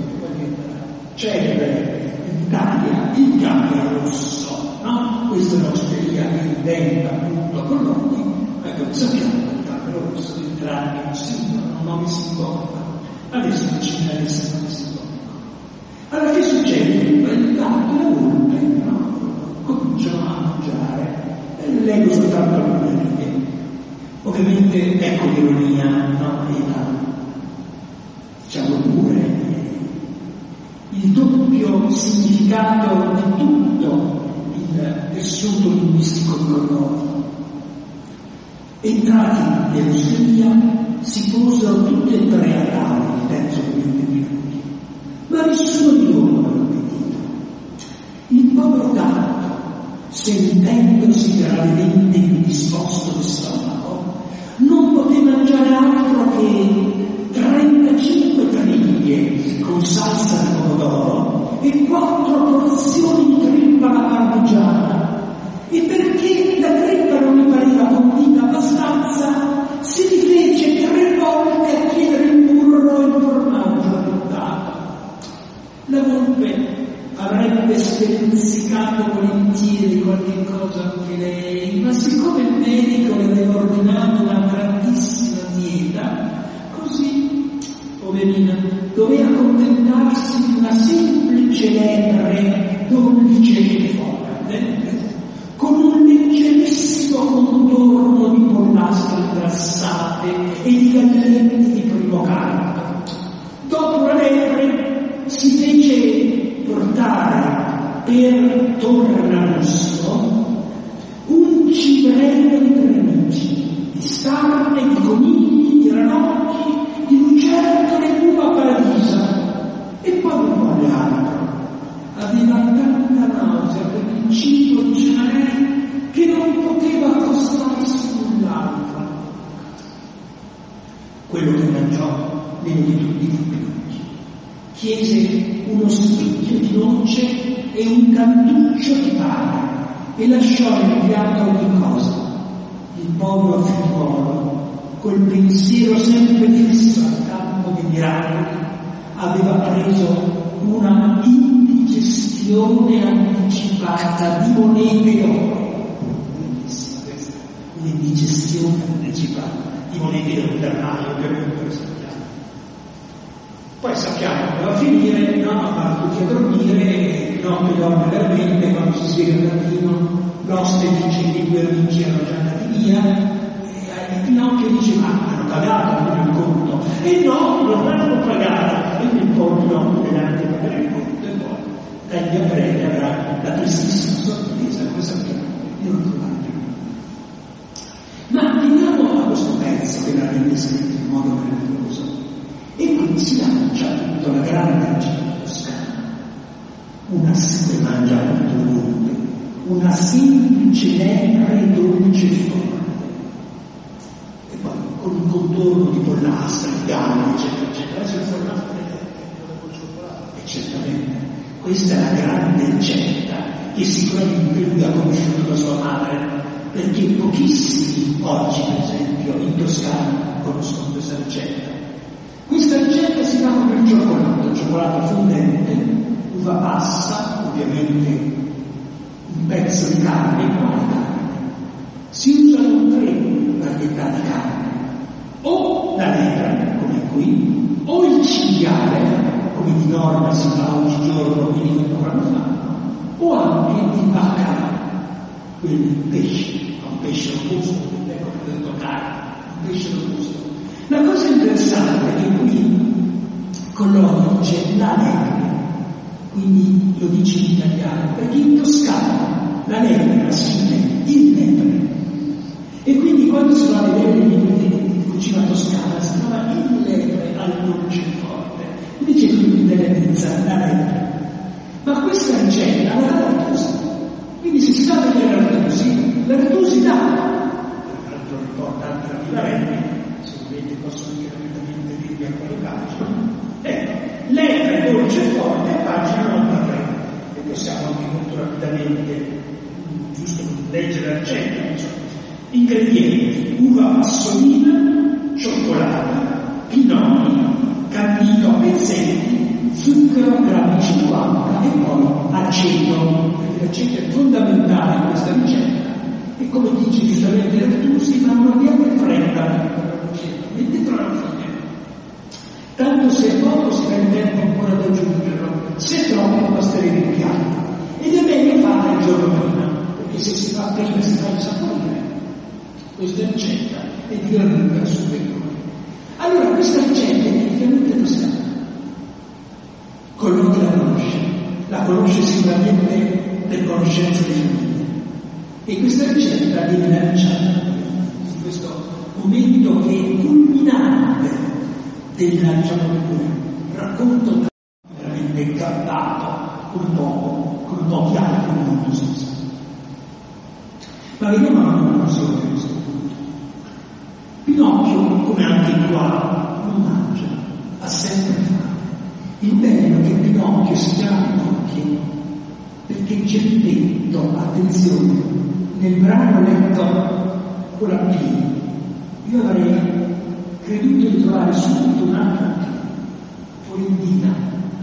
celebre in Italia, il Gabbro Rosso, no? Questa è un'osteria che inventa appunto con l'occhio, ma come sappiamo il Gabbro Rosso diventerà un simbolo, un nome simbolico. Adesso non ci interessa il nome simbolico. Allora che succede? Intanto la Volpe, no? Cominciano a mangiare, e leggo soltanto alcune righe. Ovviamente ecco l'ironia, no? E la, diciamo pure il doppio significato di tutto il tessuto linguistico di Cordoglio. Entrati nell'osteria si posero tutte e tre a tavola, penso venti minuti, ma nessuno di loro non ha appetito. Il povero gatto, sentendosi gravemente indisposto di stomaco, non poteva mangiare altro che trentacinque triglie con salsa di pomodoro e quattro porzioni di trippa alla parmigiana. E perché la trippa non mi pareva condita abbastanza, si rifece tre volte a chiedere il burro e il formaggio adottato. La Volpe avrebbe stuzzicato volentieri qualche cosa anche lei, ma siccome il medico le aveva ordinato una grandissima dieta, così, poverina, doveva accontentarsi di una semplice lepre dolce e forte, con un leggerissimo contorno di pollastre ingrassate e di galletti di primo canto. Dopo la lepre si fece portare per Tornamusto un cibrello di tre amici, di starne, di conigli, di ranocchi, di lucertole e uva paradisa, e poi un po' di altro. Aveva tanta nausea per il cibo di Cenare che non poteva accostarsi null'altro. Quello che mangiò meno di tutti fu Pinocchio. chiese uno spicchio di noce e un cantuccio di pane e lasciò nel piatto ogni cosa. Il povero figliuolo, col pensiero sempre fisso al campo dei miracoli, aveva preso una indigestione anticipata di monete d'oro. Bellissima questa, un'indigestione anticipata di monete d'oro del maio, ovviamente lo sappiamo. Poi sappiamo che va a finire, no? Va tutti a dormire, no? Che dorme veramente, quando si sveglia il mattino, l'oste dice che i due amici erano già andati via, e Pinocchio dice: ma hanno pagato il conto? E no, non hanno pagato, quindi il conto non deve anche pagare il conto, e poi dagli ebrei avrà la tristissima sorpresa, come sappiamo, di non trovare più. Ma veniamo a questo pezzo che veramente scritto in modo meraviglioso. E quindi si lancia tutta la grande città toscana, una si mangia tutto il mondo, una semplice lepre e dolce forte, e poi con un contorno di pollastra, di gallo, eccetera, eccetera. Adesso il formato col cioccolato. E certamente, questa è la grande ricetta che sicuramente lui ha conosciuto da sua madre, perché pochissimi oggi, per esempio, in Toscana conoscono questa ricetta. Questa ricetta si fa con il cioccolato, il cioccolato fondente, uva passa, ovviamente un pezzo di carne, non la carne. Si usano tre varietà di carne, o la lepre, come qui, o il cinghiale, come di norma si fa oggigiorno, quindi non dovranno farlo, o anche il baccalà, quindi il pesce, un pesce robusto, ecco che ho detto carne, un pesce robusto. La cosa interessante è che qui Colonna dice la lepre, quindi lo dice in italiano, perché in Toscana la lepre la scrive il lepre, e quindi quando si va a vedere i libri di cucina toscana si trova il lepre al dolce forte, dice quindi delle pizza la lepre. Ma questa ricetta la dà Artusi, quindi se si va a vedere Artusi, l'Artusi dà, tra l'altro riporta anche la Vivarelli, se possono anche rapidamente dirvi a quale pagina. Ecco, lepre dolce e forte, pagina novantatré, e possiamo anche molto rapidamente, giusto leggere la ricetta, insomma. Ingredienti: uva passolina, cioccolato, pinoli, candito a pezzetti, zucchero grammi cinquanta e poi aceto, perché l'aceto è fondamentale in questa ricetta, e come dice giustamente Artusi, ma non abbiamo fretta, mettetelo alla fine, tanto se è poco si fa in tempo ancora ad aggiungerlo, se è troppo basterebbe il piatto, ed è meglio farla il giorno prima, perché se si fa prima si fa insaporire. Questa ricetta è di gran lunga superiore. Allora questa ricetta è tipicamente toscana. Colui che la conosce, la conosce sicuramente per conoscenza di famiglia, e questa ricetta viene lanciata in questo momento che è culminante della, diciamo, racconto veramente incantato con un po', con un po' di altri molto senza. Ma vediamo a una conclusione di questo punto. Pinocchio, come anche qua, non mangia, ha sempre fame. Il bello è che Pinocchio si chiama Pinocchio perché Geppetto, attenzione, nel brano letto con la P, io avrei creduto di trovare subito un altro Polendina.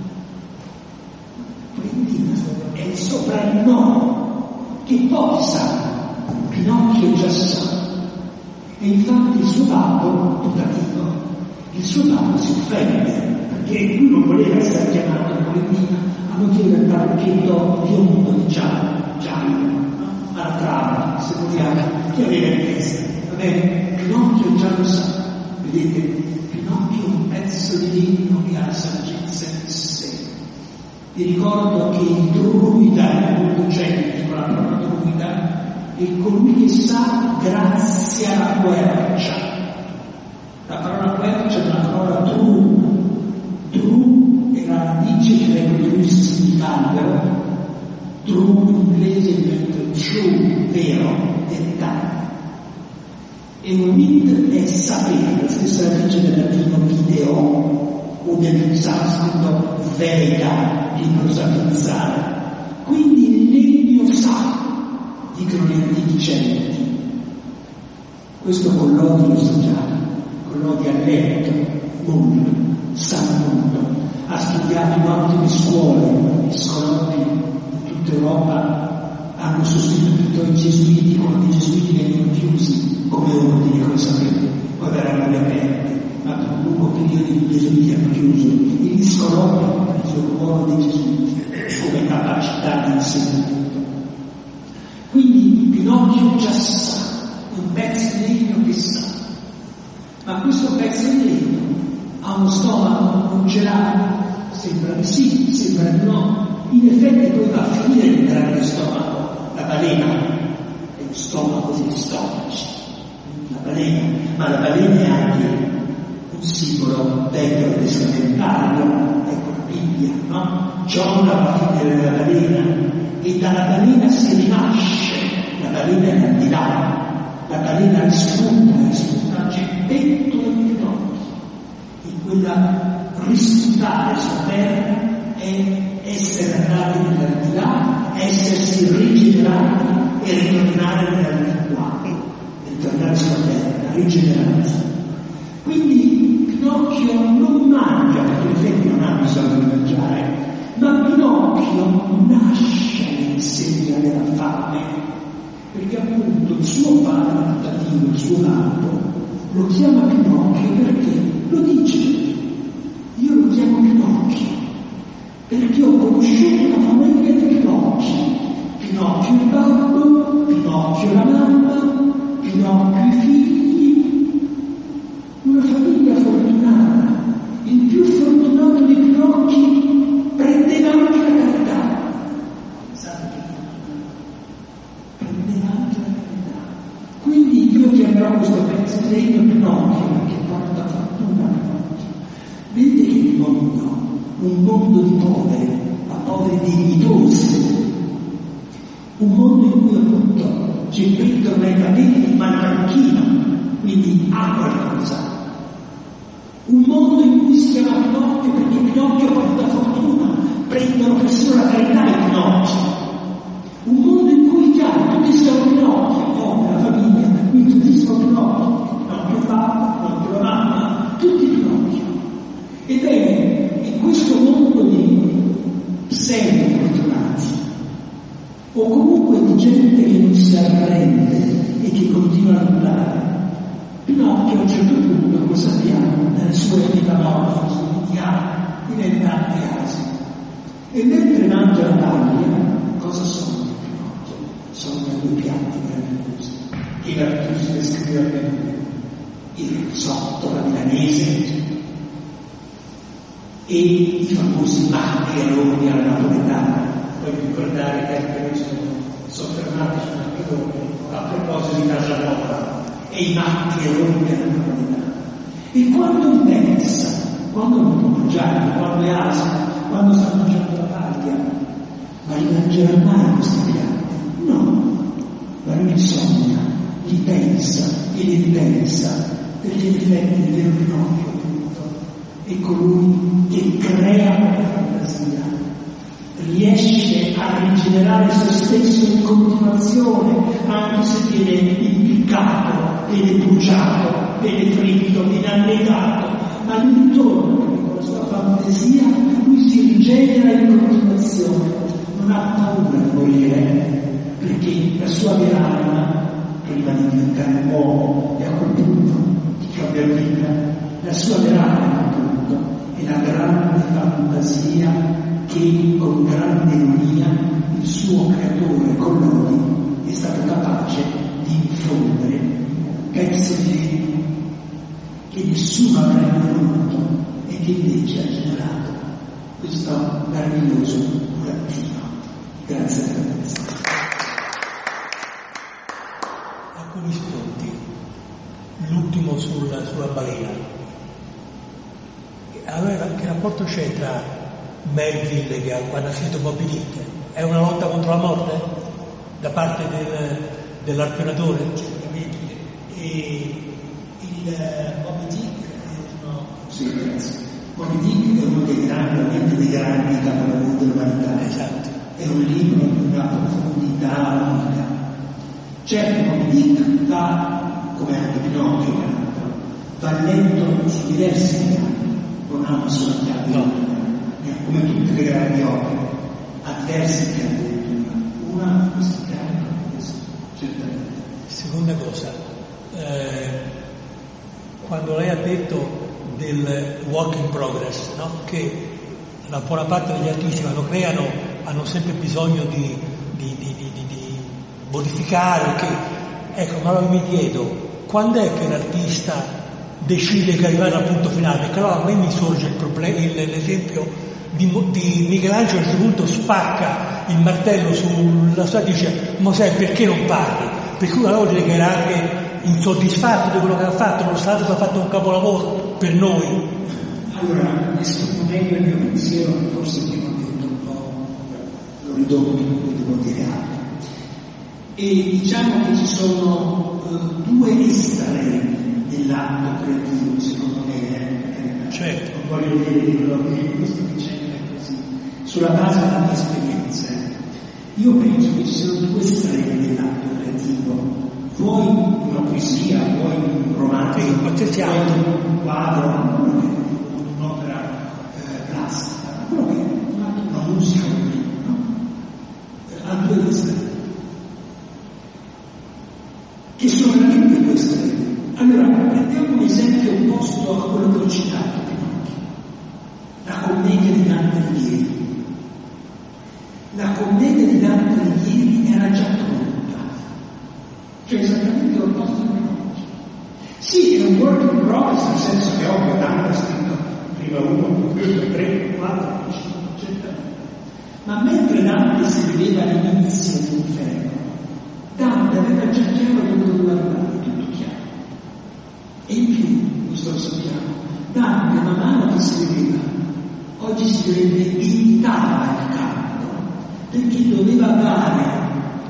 Polendina è il soprannome che pochi sanno. Pinocchio già sa, e infatti il suo babbo, putativo, il suo babbo si offende, perché lui non voleva essere chiamato Polendina a motivo del parchetto biondo di giallo, giallo, no? Alla trama, se vogliamo, che aveva in testa. Va bene? Pinocchio già lo sa, vedete, Pinocchio è un pezzo di legno che ha la saggezza in sé. Vi ricordo che il druida, il conducente con la parola druida, è colui che sa grazie alla quercia. La parola quercia è una parola drum. Drum è la radice che rende lui significato. Drum in inglese diventa true, vero, dettaglio. E un mit è sapere, la stessa radice del latino video, o del sanscrito Veda, libro sapienziale. Quindi il legno sa, dicono gli antichi celti. Questo Collodi lo sa già, Collodi ha letto molto, sa molto, ha studiato in ottime scuole, gli scolopi di tutta Europa hanno sostituito i gesuiti quando i gesuiti vengono chiusi come ordine, come sapete, poi verranno riaperti, ma per un lungo periodo i gesuiti hanno chiuso, gli scolopi hanno preso il ruolo dei gesuiti come capacità di insegnamento. Quindi Pinocchio già sa, è un pezzo di legno che sa, ma questo pezzo di legno ha uno stomaco, non ce l'ha, sembra di sì, sembra di no, in effetti poi va a finire nel grande stomaco, la balena è un stomaco degli stomaci, la balena, ma la balena è anche un simbolo vecchio testamentario, ecco la Bibbia, no? Giona va a finire nella balena e dalla balena si rinasce, la balena è l'aldilà, la balena rispunta, rispunta al geppetto del Pinocchio, e quella rispuntare sulla terra è essere andati nell'aldilà, essersi rigenerati e ritornare nell'aldilà, ritornare sulla terra, rigenerati. Quindi Pinocchio non mangia, perché in effetti non ha bisogno di mangiare, ma Pinocchio nasce all'insegna della fame, perché appunto il suo padre putativo, il suo nato, lo chiama Pinocchio perché lo dice, io lo chiamo Pinocchio, perché ho conosciuto una famiglia di Pinocchi, Pinocchio il babbo, Pinocchio la mamma, Pinocchio i figli, una famiglia fortunata, il più fortunato dei Pinocchi prendeva anche la carità. Pensate che prendeva anche la carità. Quindi io chiamerò questo pezzo di legno Pinocchio, perché porta fortuna a Pinocchio. Vedete che il mondo, un mondo di poveri, ma poveri dignitosi, un mondo in cui appunto Geppetto non è capelli ma il ranchino, quindi ha qualcosa. Un mondo in cui si chiama Pinocchio perché Pinocchio porta fortuna, prendono persino la carità di Pinocchio. Un mondo in cui chiaro, tutti siamo Pinocchio, no, la famiglia, quindi tutti siamo Pinocchio, Pinocchio il papà, Pinocchio la mamma, tutti Pinocchio. Ebbene, in questo mondo di pseudo-fortunati, o comunque di gente che non si arrende e che continua a lottare, Pinocchio a un certo punto, come sappiamo, nelle sue metamorfosi quotidiane diventa anche asino. E mentre mangia la paglia, cosa sogna Pinocchio? Sogna due piatti meravigliosi, che Marcuse descrive bene, il risotto, la milanese, e i famosi maccheroni alla napoletana. Voglio ricordare che anche noi siamo soffermati su maccheroni a proposito di Casa Nuova e i maccheroni alla napoletana. E quando pensa, quando non può mangiare, quando è asino, quando sta mangiando la paglia, ma li mangerà mai questi piatti? No, ma lui sogna, li pensa e li ripensa, perché in effetti il vero Pinocchio è colui che crea la fantasia, riesce a rigenerare se stesso in continuazione, anche se viene impiccato, viene bruciato, viene fritto, viene annegato, ma lui ritorna perché con la sua fantasia lui si rigenera in continuazione, non ha paura di morire, perché la sua vera anima, prima di diventare uomo e a quel punto di cambiare vita, la sua vera anima è la grande fantasia che con grande ironia il suo creatore Collodi è stato capace di infondere un pezzo di legno che nessuno avrebbe voluto e che invece ha generato questo meraviglioso burattino. Grazie per l'attenzione. Alcuni spunti, l'ultimo sulla, sulla balena. Allora, che rapporto c'è tra Melville, che quando ha scritto Moby Dick, è una lotta contro la morte da parte del, dell'arpionatore? Certamente. E il Moby Dick è uno, sì, grazie. Moby Dick è uno dei grandi, veramente dei grandi capolavori dell'umanità. Esatto. È un libro di una profondità unica. Certo, Moby Dick va, come anche Pinocchio, va letto su diversi piani, non ha una sola chiave, no. Come tutte le grandi opere, ha diversi piani di lettura. Una di questi piani è questo, certamente. Seconda cosa, eh, quando lei ha detto del work in progress, no? Che una buona parte degli artisti quando creano hanno sempre bisogno di, di, di, di, di, di modificare, che, ecco, ma allora mi chiedo, quando è che l'artista decide che arrivare al punto finale? Perché allora a me mi sorge il problema, l'esempio di, di Michelangelo a un certo punto spacca il martello sulla sua e dice Mosè perché non parli? Per cui allora vuol dire che era anche insoddisfatto di quello che ha fatto, nonostante che ha fatto un capolavoro per noi. Allora, esprimo meglio il mio pensiero, forse prima ho detto un po', lo ridotto, quindi devo dire altro. E diciamo che ci sono uh, due estremi dell'atto creativo, secondo me, eh, certo. Non voglio dire di quello che sto dicendo è così, sulla base della mia esperienza. Io penso che ci siano due estremi dell'atto creativo. Vuoi una poesia, vuoi un romanzo, vuoi un quadro, un'opera eh, plastica, quello che è una musica, un libro, no? Ha due estremi, che sono veramente due estremi. Allora, prendiamo un esempio opposto a quello che ho citato, la commedia di Dante Alighieri. La commedia di Dante Alighieri era già pronta, cioè esattamente l'opposto di oggi. Sì, è un work in progress, nel senso che ovvio Dante ha scritto prima uno, due, tre, quattro, cinque, eccetera. Ma mentre Dante si vedeva all'inizio dell'inferno, Dante aveva già chiaro dove doveva arrivare, tutto chiaro. E in più, questo lo sappiamo, Dante man mano che si vedeva, oggi si direbbe imitava il canto, perché doveva dare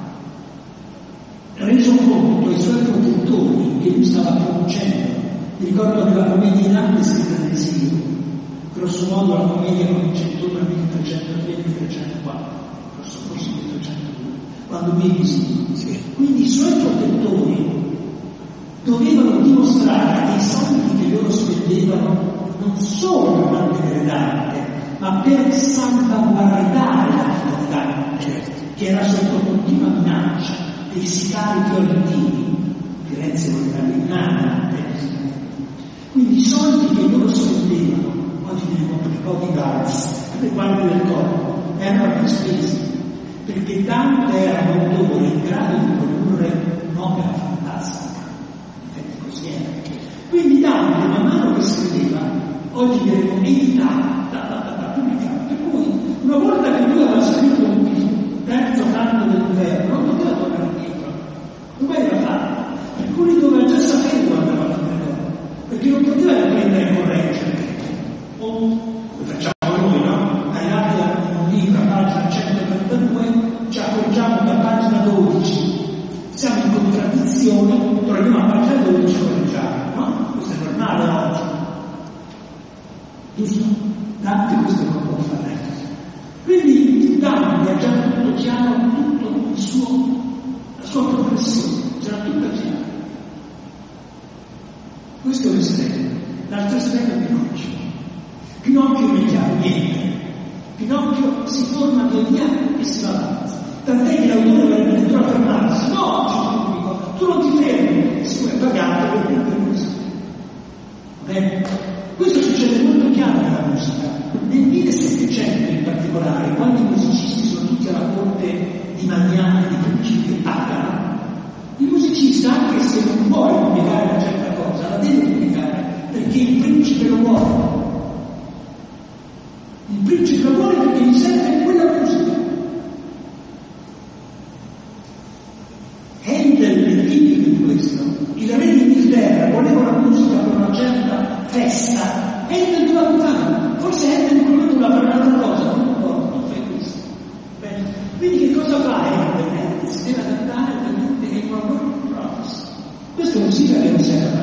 reso conto ai suoi protettori che lui stava producendo. Mi ricordo che la commedia di Dante scritta nell'esilio, grosso modo la commedia comincia intorno al milletrecentotre milletrecentoquattro, forse milletrecentodue, quando mi esilio. Sì. Quindi i suoi protettori dovevano dimostrare che i soldi che loro spendevano non solo per mantenere Dante, ma per salvaguardare la vita di Dante, che era sotto continua minaccia dei sicari fiorentini. Firenze voleva eliminare Dante. Quindi i soldi che loro spendevano, oggi dicono per i bodyguards, per quanto del corpo, erano più spesi, perché Dante era un autore in grado di produrre un'opera fantastica. Così era. Quindi Dante, man mano che scriveva, oggi diremo editava, da, da, da, da, pubblicava. Per cui, una volta che lui aveva scritto un terzo canto dell'inverno, non poteva tornare indietro. Come era fatto? Per cui lui doveva già sapere quando aveva finito, perché non poteva riprendere e correggere. O, come facciamo noi, no? Arrivati a un libro, a pagina centotrentadue, ci accorgiamo da pagina dodici. Siamo in contraddizione, torniamo a pagina dodici e correggiamo, no? Questo è normale oggi. Giusto? Dante questo non può fare. Quindi Dante ha già tutto chiaro, tutto il suo, la sua professione, c'era tutta chiara. Questo è l'estremo. L'altro estremo è Pinocchio. Pinocchio non è chiaro niente. Pinocchio si forma via via e si va avanti. Tant'è che l'autore avrebbe addirittura fermarsi. No, tu non ti fermi, si può pagare per il questo. Bene? Questo succede molto chiaro nella musica. Nel millesettecento in particolare, quando i musicisti sono tutti alla corte di Magnani, di principi che pagano, il musicista, anche se non vuole pubblicare una certa cosa, la deve pubblicare, perché il principe lo vuole. Il principe lo vuole perché gli serve quella musica. Handel è tipico di questo. Il re d'Inghilterra voleva una musica per una certa festa, Handel doveva farlo. Forse Handel in quel momento doveva fare un'altra cosa, non importa, non fai questo. Bene. Quindi che cosa fa Handel? Handel si deve adattare talmente che è un work in progress. Questa musica che non serve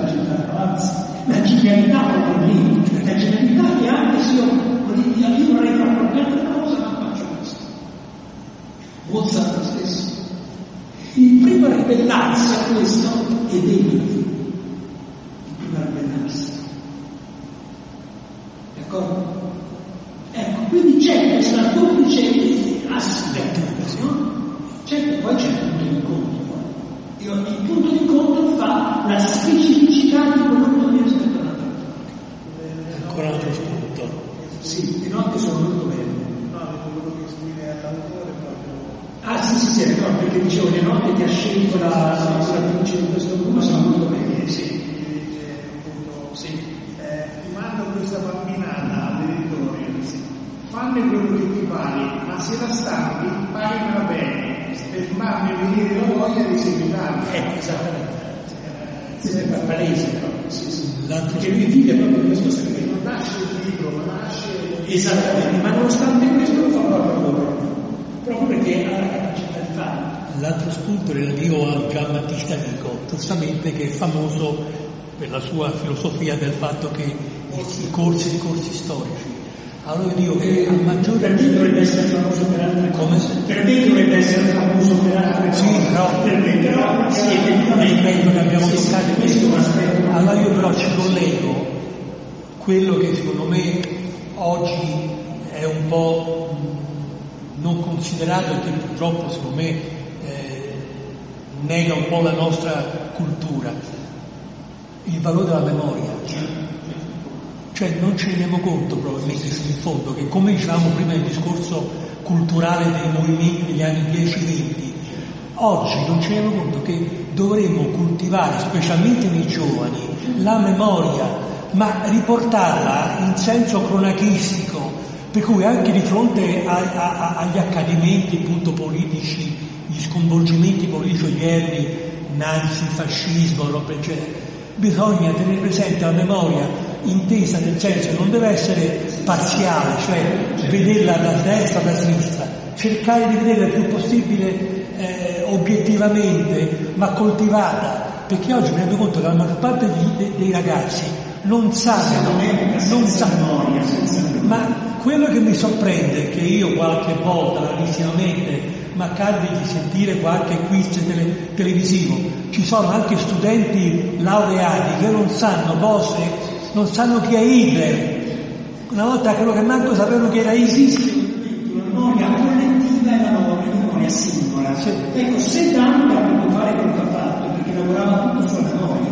televisione, no? Che ti ha scelto la, la, la luce di questo gruppo, sono molto bene. Sì, sì. Eh, ti mando questa bambinata all'editore, fammi quello che ti pare, ma se la stampi, pagamela bene, per farmi venire la voglia di seguitarla. Eh, esattamente. Si sembra palese, però. Sì, sì. Perché lui vive proprio questo segreto. Non nasce il libro, ma nasce... Esattamente, ma nonostante questo lo fa proprio loro. Proprio perché ha la capacità di farlo. L'altro spunto relativo a Gian Battista Vico, giustamente, che è famoso per la sua filosofia del fatto che i corsi di corsi storici. Allora io dico che a maggior per me dovrebbe essere famoso per altre cose. Come? Per me dovrebbe essere famoso per altre cose. Sì, però per me però sì, effettivamente che abbiamo sì, toccato questo aspetto. Allora io però ci collego quello che secondo me oggi è un po' non considerato e che purtroppo secondo me eh, nega un po' la nostra cultura, il valore della memoria. Cioè non ci rendiamo conto probabilmente in fondo che, come dicevamo prima nel discorso culturale dei movimenti degli anni dieci venti, oggi non ci rendiamo conto che dovremmo coltivare, specialmente nei giovani, la memoria, ma riportarla in senso cronachistico, per cui anche di fronte a, a, agli accadimenti appunto politici, gli sconvolgimenti politici odierni, nazi, fascismo, roba del genere, bisogna tenere presente la memoria intesa nel senso che non deve essere parziale, cioè vederla da destra o da sinistra, cercare di vederla il più possibile eh, obiettivamente, ma coltivata, perché oggi mi rendo conto che la maggior parte di, de, dei ragazzi non sanno, non sanno, ma quello che mi sorprende è che io qualche volta, rarissimamente, mi accade di sentire qualche quiz tele, televisivo, ci sono anche studenti laureati che non sanno cose, non sanno chi è Hitler. Una volta credo che manco sapevano chi era Hitler. Esiste una memoria collettiva e una memoria singola. Sì. Ecco, se Dante ha potuto fare quello che ha fatto, perché lavorava tutto sulla memoria.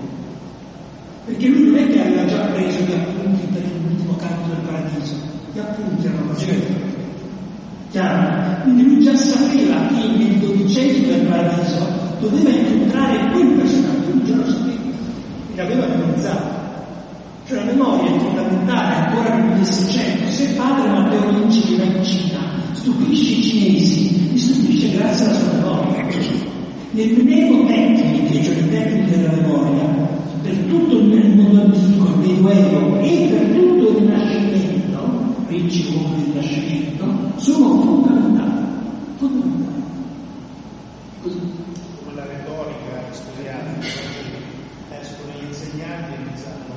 Perché lui non è che aveva già preso gli appunti per l'ultimo canto del paradiso, gli appunti erano facenti. Chiaro? Quindi lui già sapeva che nel dodicesimo del paradiso doveva incontrare quel personaggio, lui già lo sapeva, e l'aveva memorizzato. Cioè la memoria è fondamentale ancora nel milleseicento. Se padre Matteo Vinci che va in Cina stupisce i cinesi, li stupisce grazie alla sua memoria. Nel mnemotecniche, cioè le tecniche della memoria, per tutto il mondo antico, il Medioevo e per tutto il Rinascimento, ricci come il Rinascimento, sono fondamentali. Fondamentali. Così. Come la retorica studiata, escono gli insegnanti e iniziano.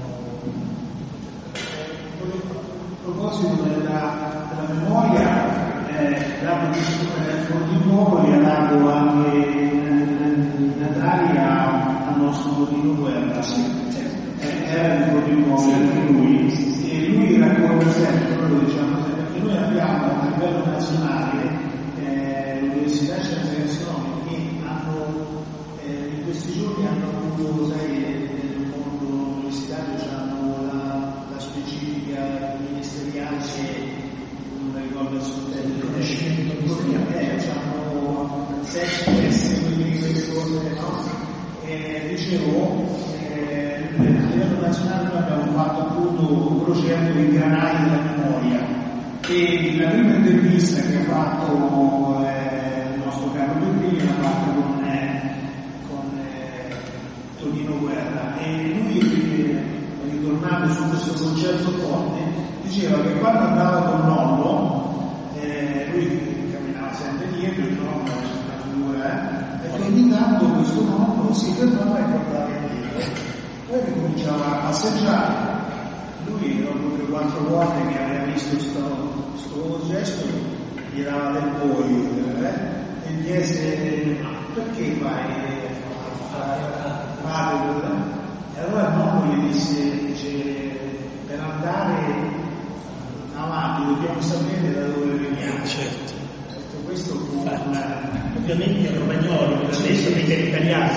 A proposito della, della memoria, eh, dato che di nuovo gli ha dato anche i Natali al nostro Totino Guerra, sì, eh, era il di nuovo anche lui, sì, e lui racconta sempre, noi lo diciamo sempre, perché noi abbiamo a livello nazionale eh, l'Università di Scienze Economiche che hanno, eh, in questi giorni hanno avuto, sai, nel mondo universitario hanno la, la specifica ministeriale, non mi ricordo il suo tempo, il riconoscimento di economia, hanno sette S, quindi queste cose, no? E dicevo, eh, a livello nazionale noi abbiamo fatto appunto un progetto di granai della memoria e la prima intervista che ha fatto eh, il nostro caro Bettini l'ha fatta con, eh, con eh, Tonino Guerra e lui eh, ritornando su questo concetto forte diceva che quando andava con nonno eh, lui camminava sempre dietro, il nonno era una figura eh, e ogni tanto questo nonno si fermava e guardava indietro poi ricominciava a passeggiare. Lui dopo tre o quattro volte che aveva visto questo gesto gli dava del poi eh, e gli chiese ma perché vai a fare e allora il nonno gli disse dice, per andare avanti dobbiamo sapere da dove veniamo. Certo. Questo fu una... Ovviamente è romagnolo, per adesso mica italiano.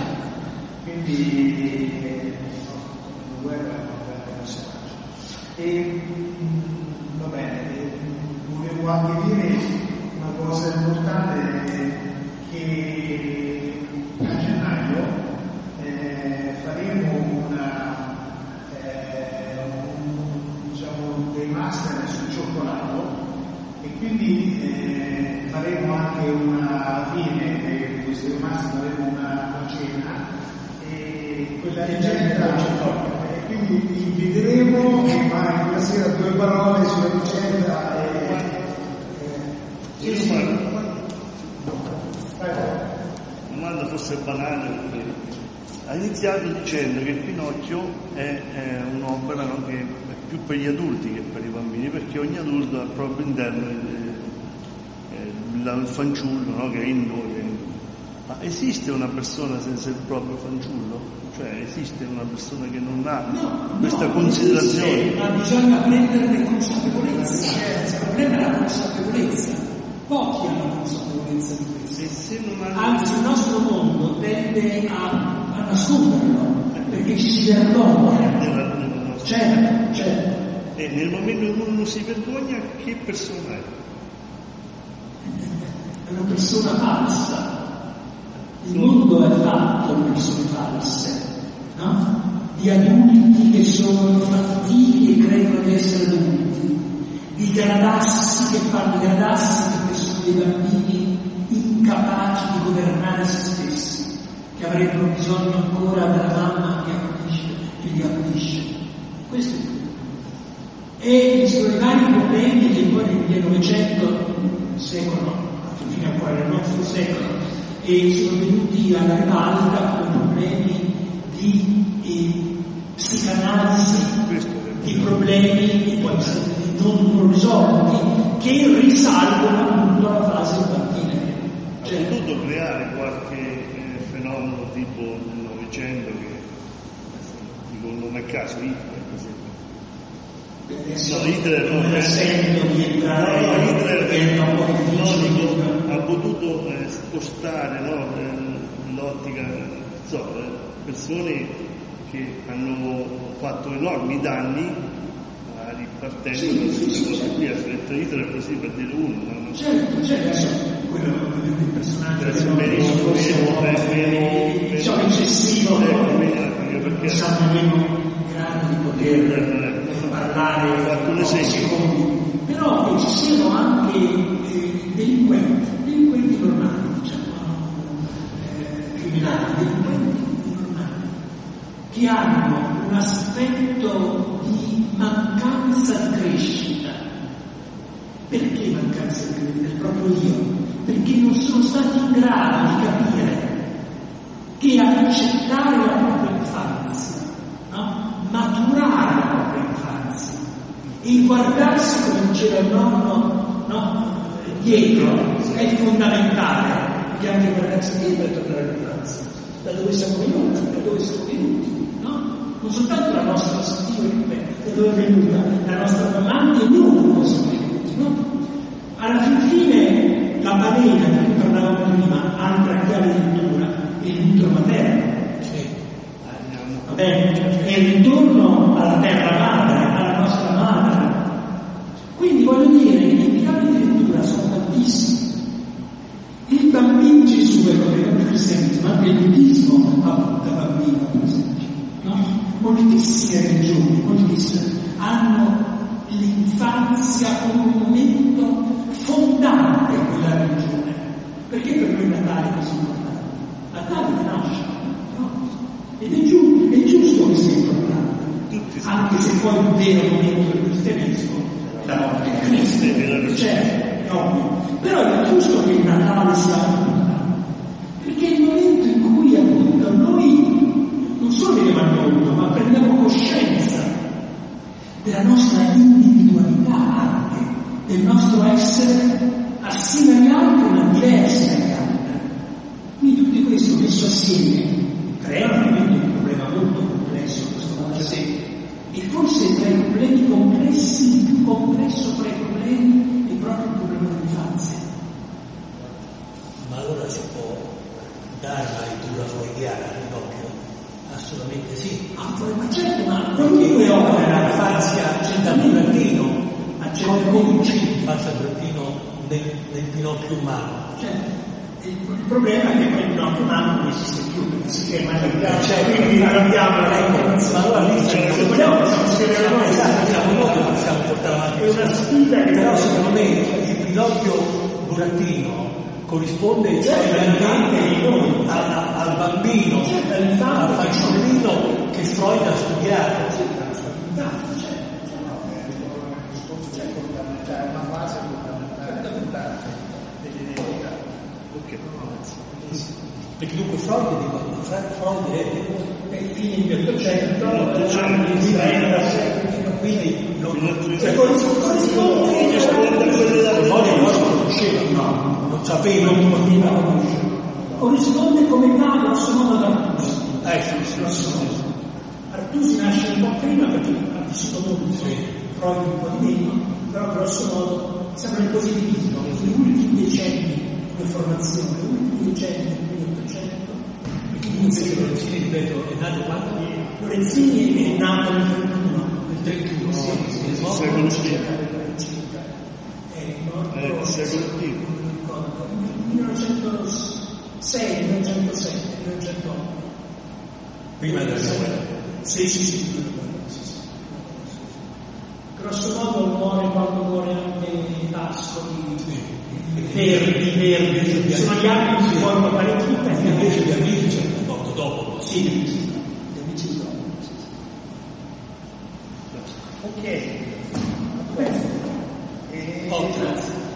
Quindi no, guerra è un bel personaggio. E va bene, volevo anche dire una cosa importante che quindi eh, faremo anche una fine di questo rimasto, faremo una, una cena e quella ricetta, eh, quindi vi inviteremo e ma quella sera due parole sulla ricetta. E, eh, io sì, la domanda forse banale, perché ha iniziato dicendo che Pinocchio è, è un'opera, no, che è più per gli adulti che per i bambini, perché ogni adulto ha al proprio interno il, il, il fanciullo, no, che è in noi. Ma esiste una persona senza il proprio fanciullo? Cioè esiste una persona che non ha no, questa no, considerazione? Esiste, ma bisogna prenderne consapevolezza. Il problema è la consapevolezza. Pochi hanno consapevolezza di questo. Anzi, il nostro mondo tende a, a nasconderlo, perché ci si vergogna. Certo, certo. E nel momento in cui uno si vergogna, che persona è? È una persona falsa. Il mondo è fatto di persone false, no? Di adulti che sono infantili e credono di essere adulti, di gradassi che fanno i gradassi perché sono dei bambini incapaci di governare se stessi, che avrebbero bisogno ancora della mamma che accudisce, che li accudisce. Questo è tutto. E sono i vari problemi che poi nel millenovecento, secolo, fino ancora nel nostro secolo, e sono venuti alla ribalta come problemi di eh, psicanalisi, di problemi poi non risolti, che risalgono appunto alla fase infantile. Ha cioè, potuto creare qualche eh, fenomeno tipo nel Novecento che dico un nome a caso, Hitler per esempio. Adesso no, Hitler non non sento di entrare no, no, Hitler è un po' difficile. No, dico, ha potuto eh, spostare, no, l'ottica, so, persone che hanno fatto enormi danni ripartendo sì, da queste sì, cose qui, ha detto Hitler così per dire uno. No? Certo, certo, adesso quello del personaggio che non è forse un po' diciamo eccessivo, perché siamo meno in grado di poter parlare alcuni secondi. Però che ci siano anche eh, delinquenti, delinquenti normali, diciamo, eh, criminali, delinquenti normali, che hanno un aspetto di mancanza di crescita. Perché mancanza di crescita? È proprio io. Perché non sono stati in grado di capire che accettare la propria infanzia, no? Maturare la propria infanzia e guardarsi, come diceva il nonno, no? Dietro è fondamentale, perché anche guardarsi dietro è tornare all'infanzia, da dove siamo venuti, da dove siamo venuti, no? Non soltanto la nostra storia, da dove è venuta la nostra mamma e noi come siamo venuti, no? Alla fin fine la balena di cui parlavamo prima, altra chiave di lettura, è l'utero materno. Va bene? È il ritorno alla terra madre, alla nostra madre. Quindi voglio dire, i chiavi di lettura sono tantissimi. Il bambino Gesù è come il cristianesimo, anche il buddismo ha da bambino, per esempio. No? Moltissime religioni, moltissime, hanno l'infanzia come un momento fondante quella religione. Perché per noi Natale è così importante? Natale nasce, no? Ed è, giu- è giusto che sia importante, anche se poi il vero momento del cristianesimo è la morte di Cristo, certo, è ovvio. Però è giusto che il Natale sia importante, perché è il momento in cui appunto noi non solo veniamo al mondo, ma prendiamo coscienza della nostra individualità anche, del nostro essere assieme agli altri ma diversi dagli altri. Quindi tutto questo messo assieme crea ovviamente un problema molto complesso questo modo sì. E forse tra i problemi complessi, il più complesso tra i problemi è proprio il problema dell'infanzia. Ma allora si può dare una lettura freudiana a Pinocchio? Assolutamente sì. Ah, ma certo, ma qualunque opera l'infanzia c'è da Burattino, ma c'è da Conci, passa Burattino nel, nel Pinocchio umano. Certo. Il, il problema è che poi il Pinocchio umano non esiste più, perché si chiama il cioè, quindi abbiamo la ma allora lì se vogliamo possiamo scrivere noi, siamo noi che possiamo portare avanti. È una sfida che però secondo me Pinocchio burattino corrisponde esattamente al, al bambino, al fanciullino che Freud ha studiato. C'è una fase fondamentale dell'identità. Perché dunque Freud, dico, Freud è il fine del Ottocento, quindi non cioè, corrisponde non sapevo, corrisponde come tale grosso modo ad Artusi. Eh sì, sì. Artusi nasce un po' prima perché ha vissuto molto, sì. Freud un po' di meno, però grosso modo sembra il positivismo, gli ultimi decenni di formazione, gli ultimi decenni del milleottocento. Invece Lorenzini, ripeto, è nato quando? Lorenzini è nato nel trentuno. Nel trentuno, sì, sì, il secolo primo. È morto Eh, il secolo primo. millenovecentosei, millenovecentosette, millenovecentotto. Prima della guerra. Sì, sì, sì. Grosso modo muore quando muore anche Tascoli, Verdi, Verdi, sono gli anni in cui forma parecchi pezzi. Invece gli amici sono morto dopo. Sì, gli amici gli amici dopo. Ok. Questo. E... Oh, grazie.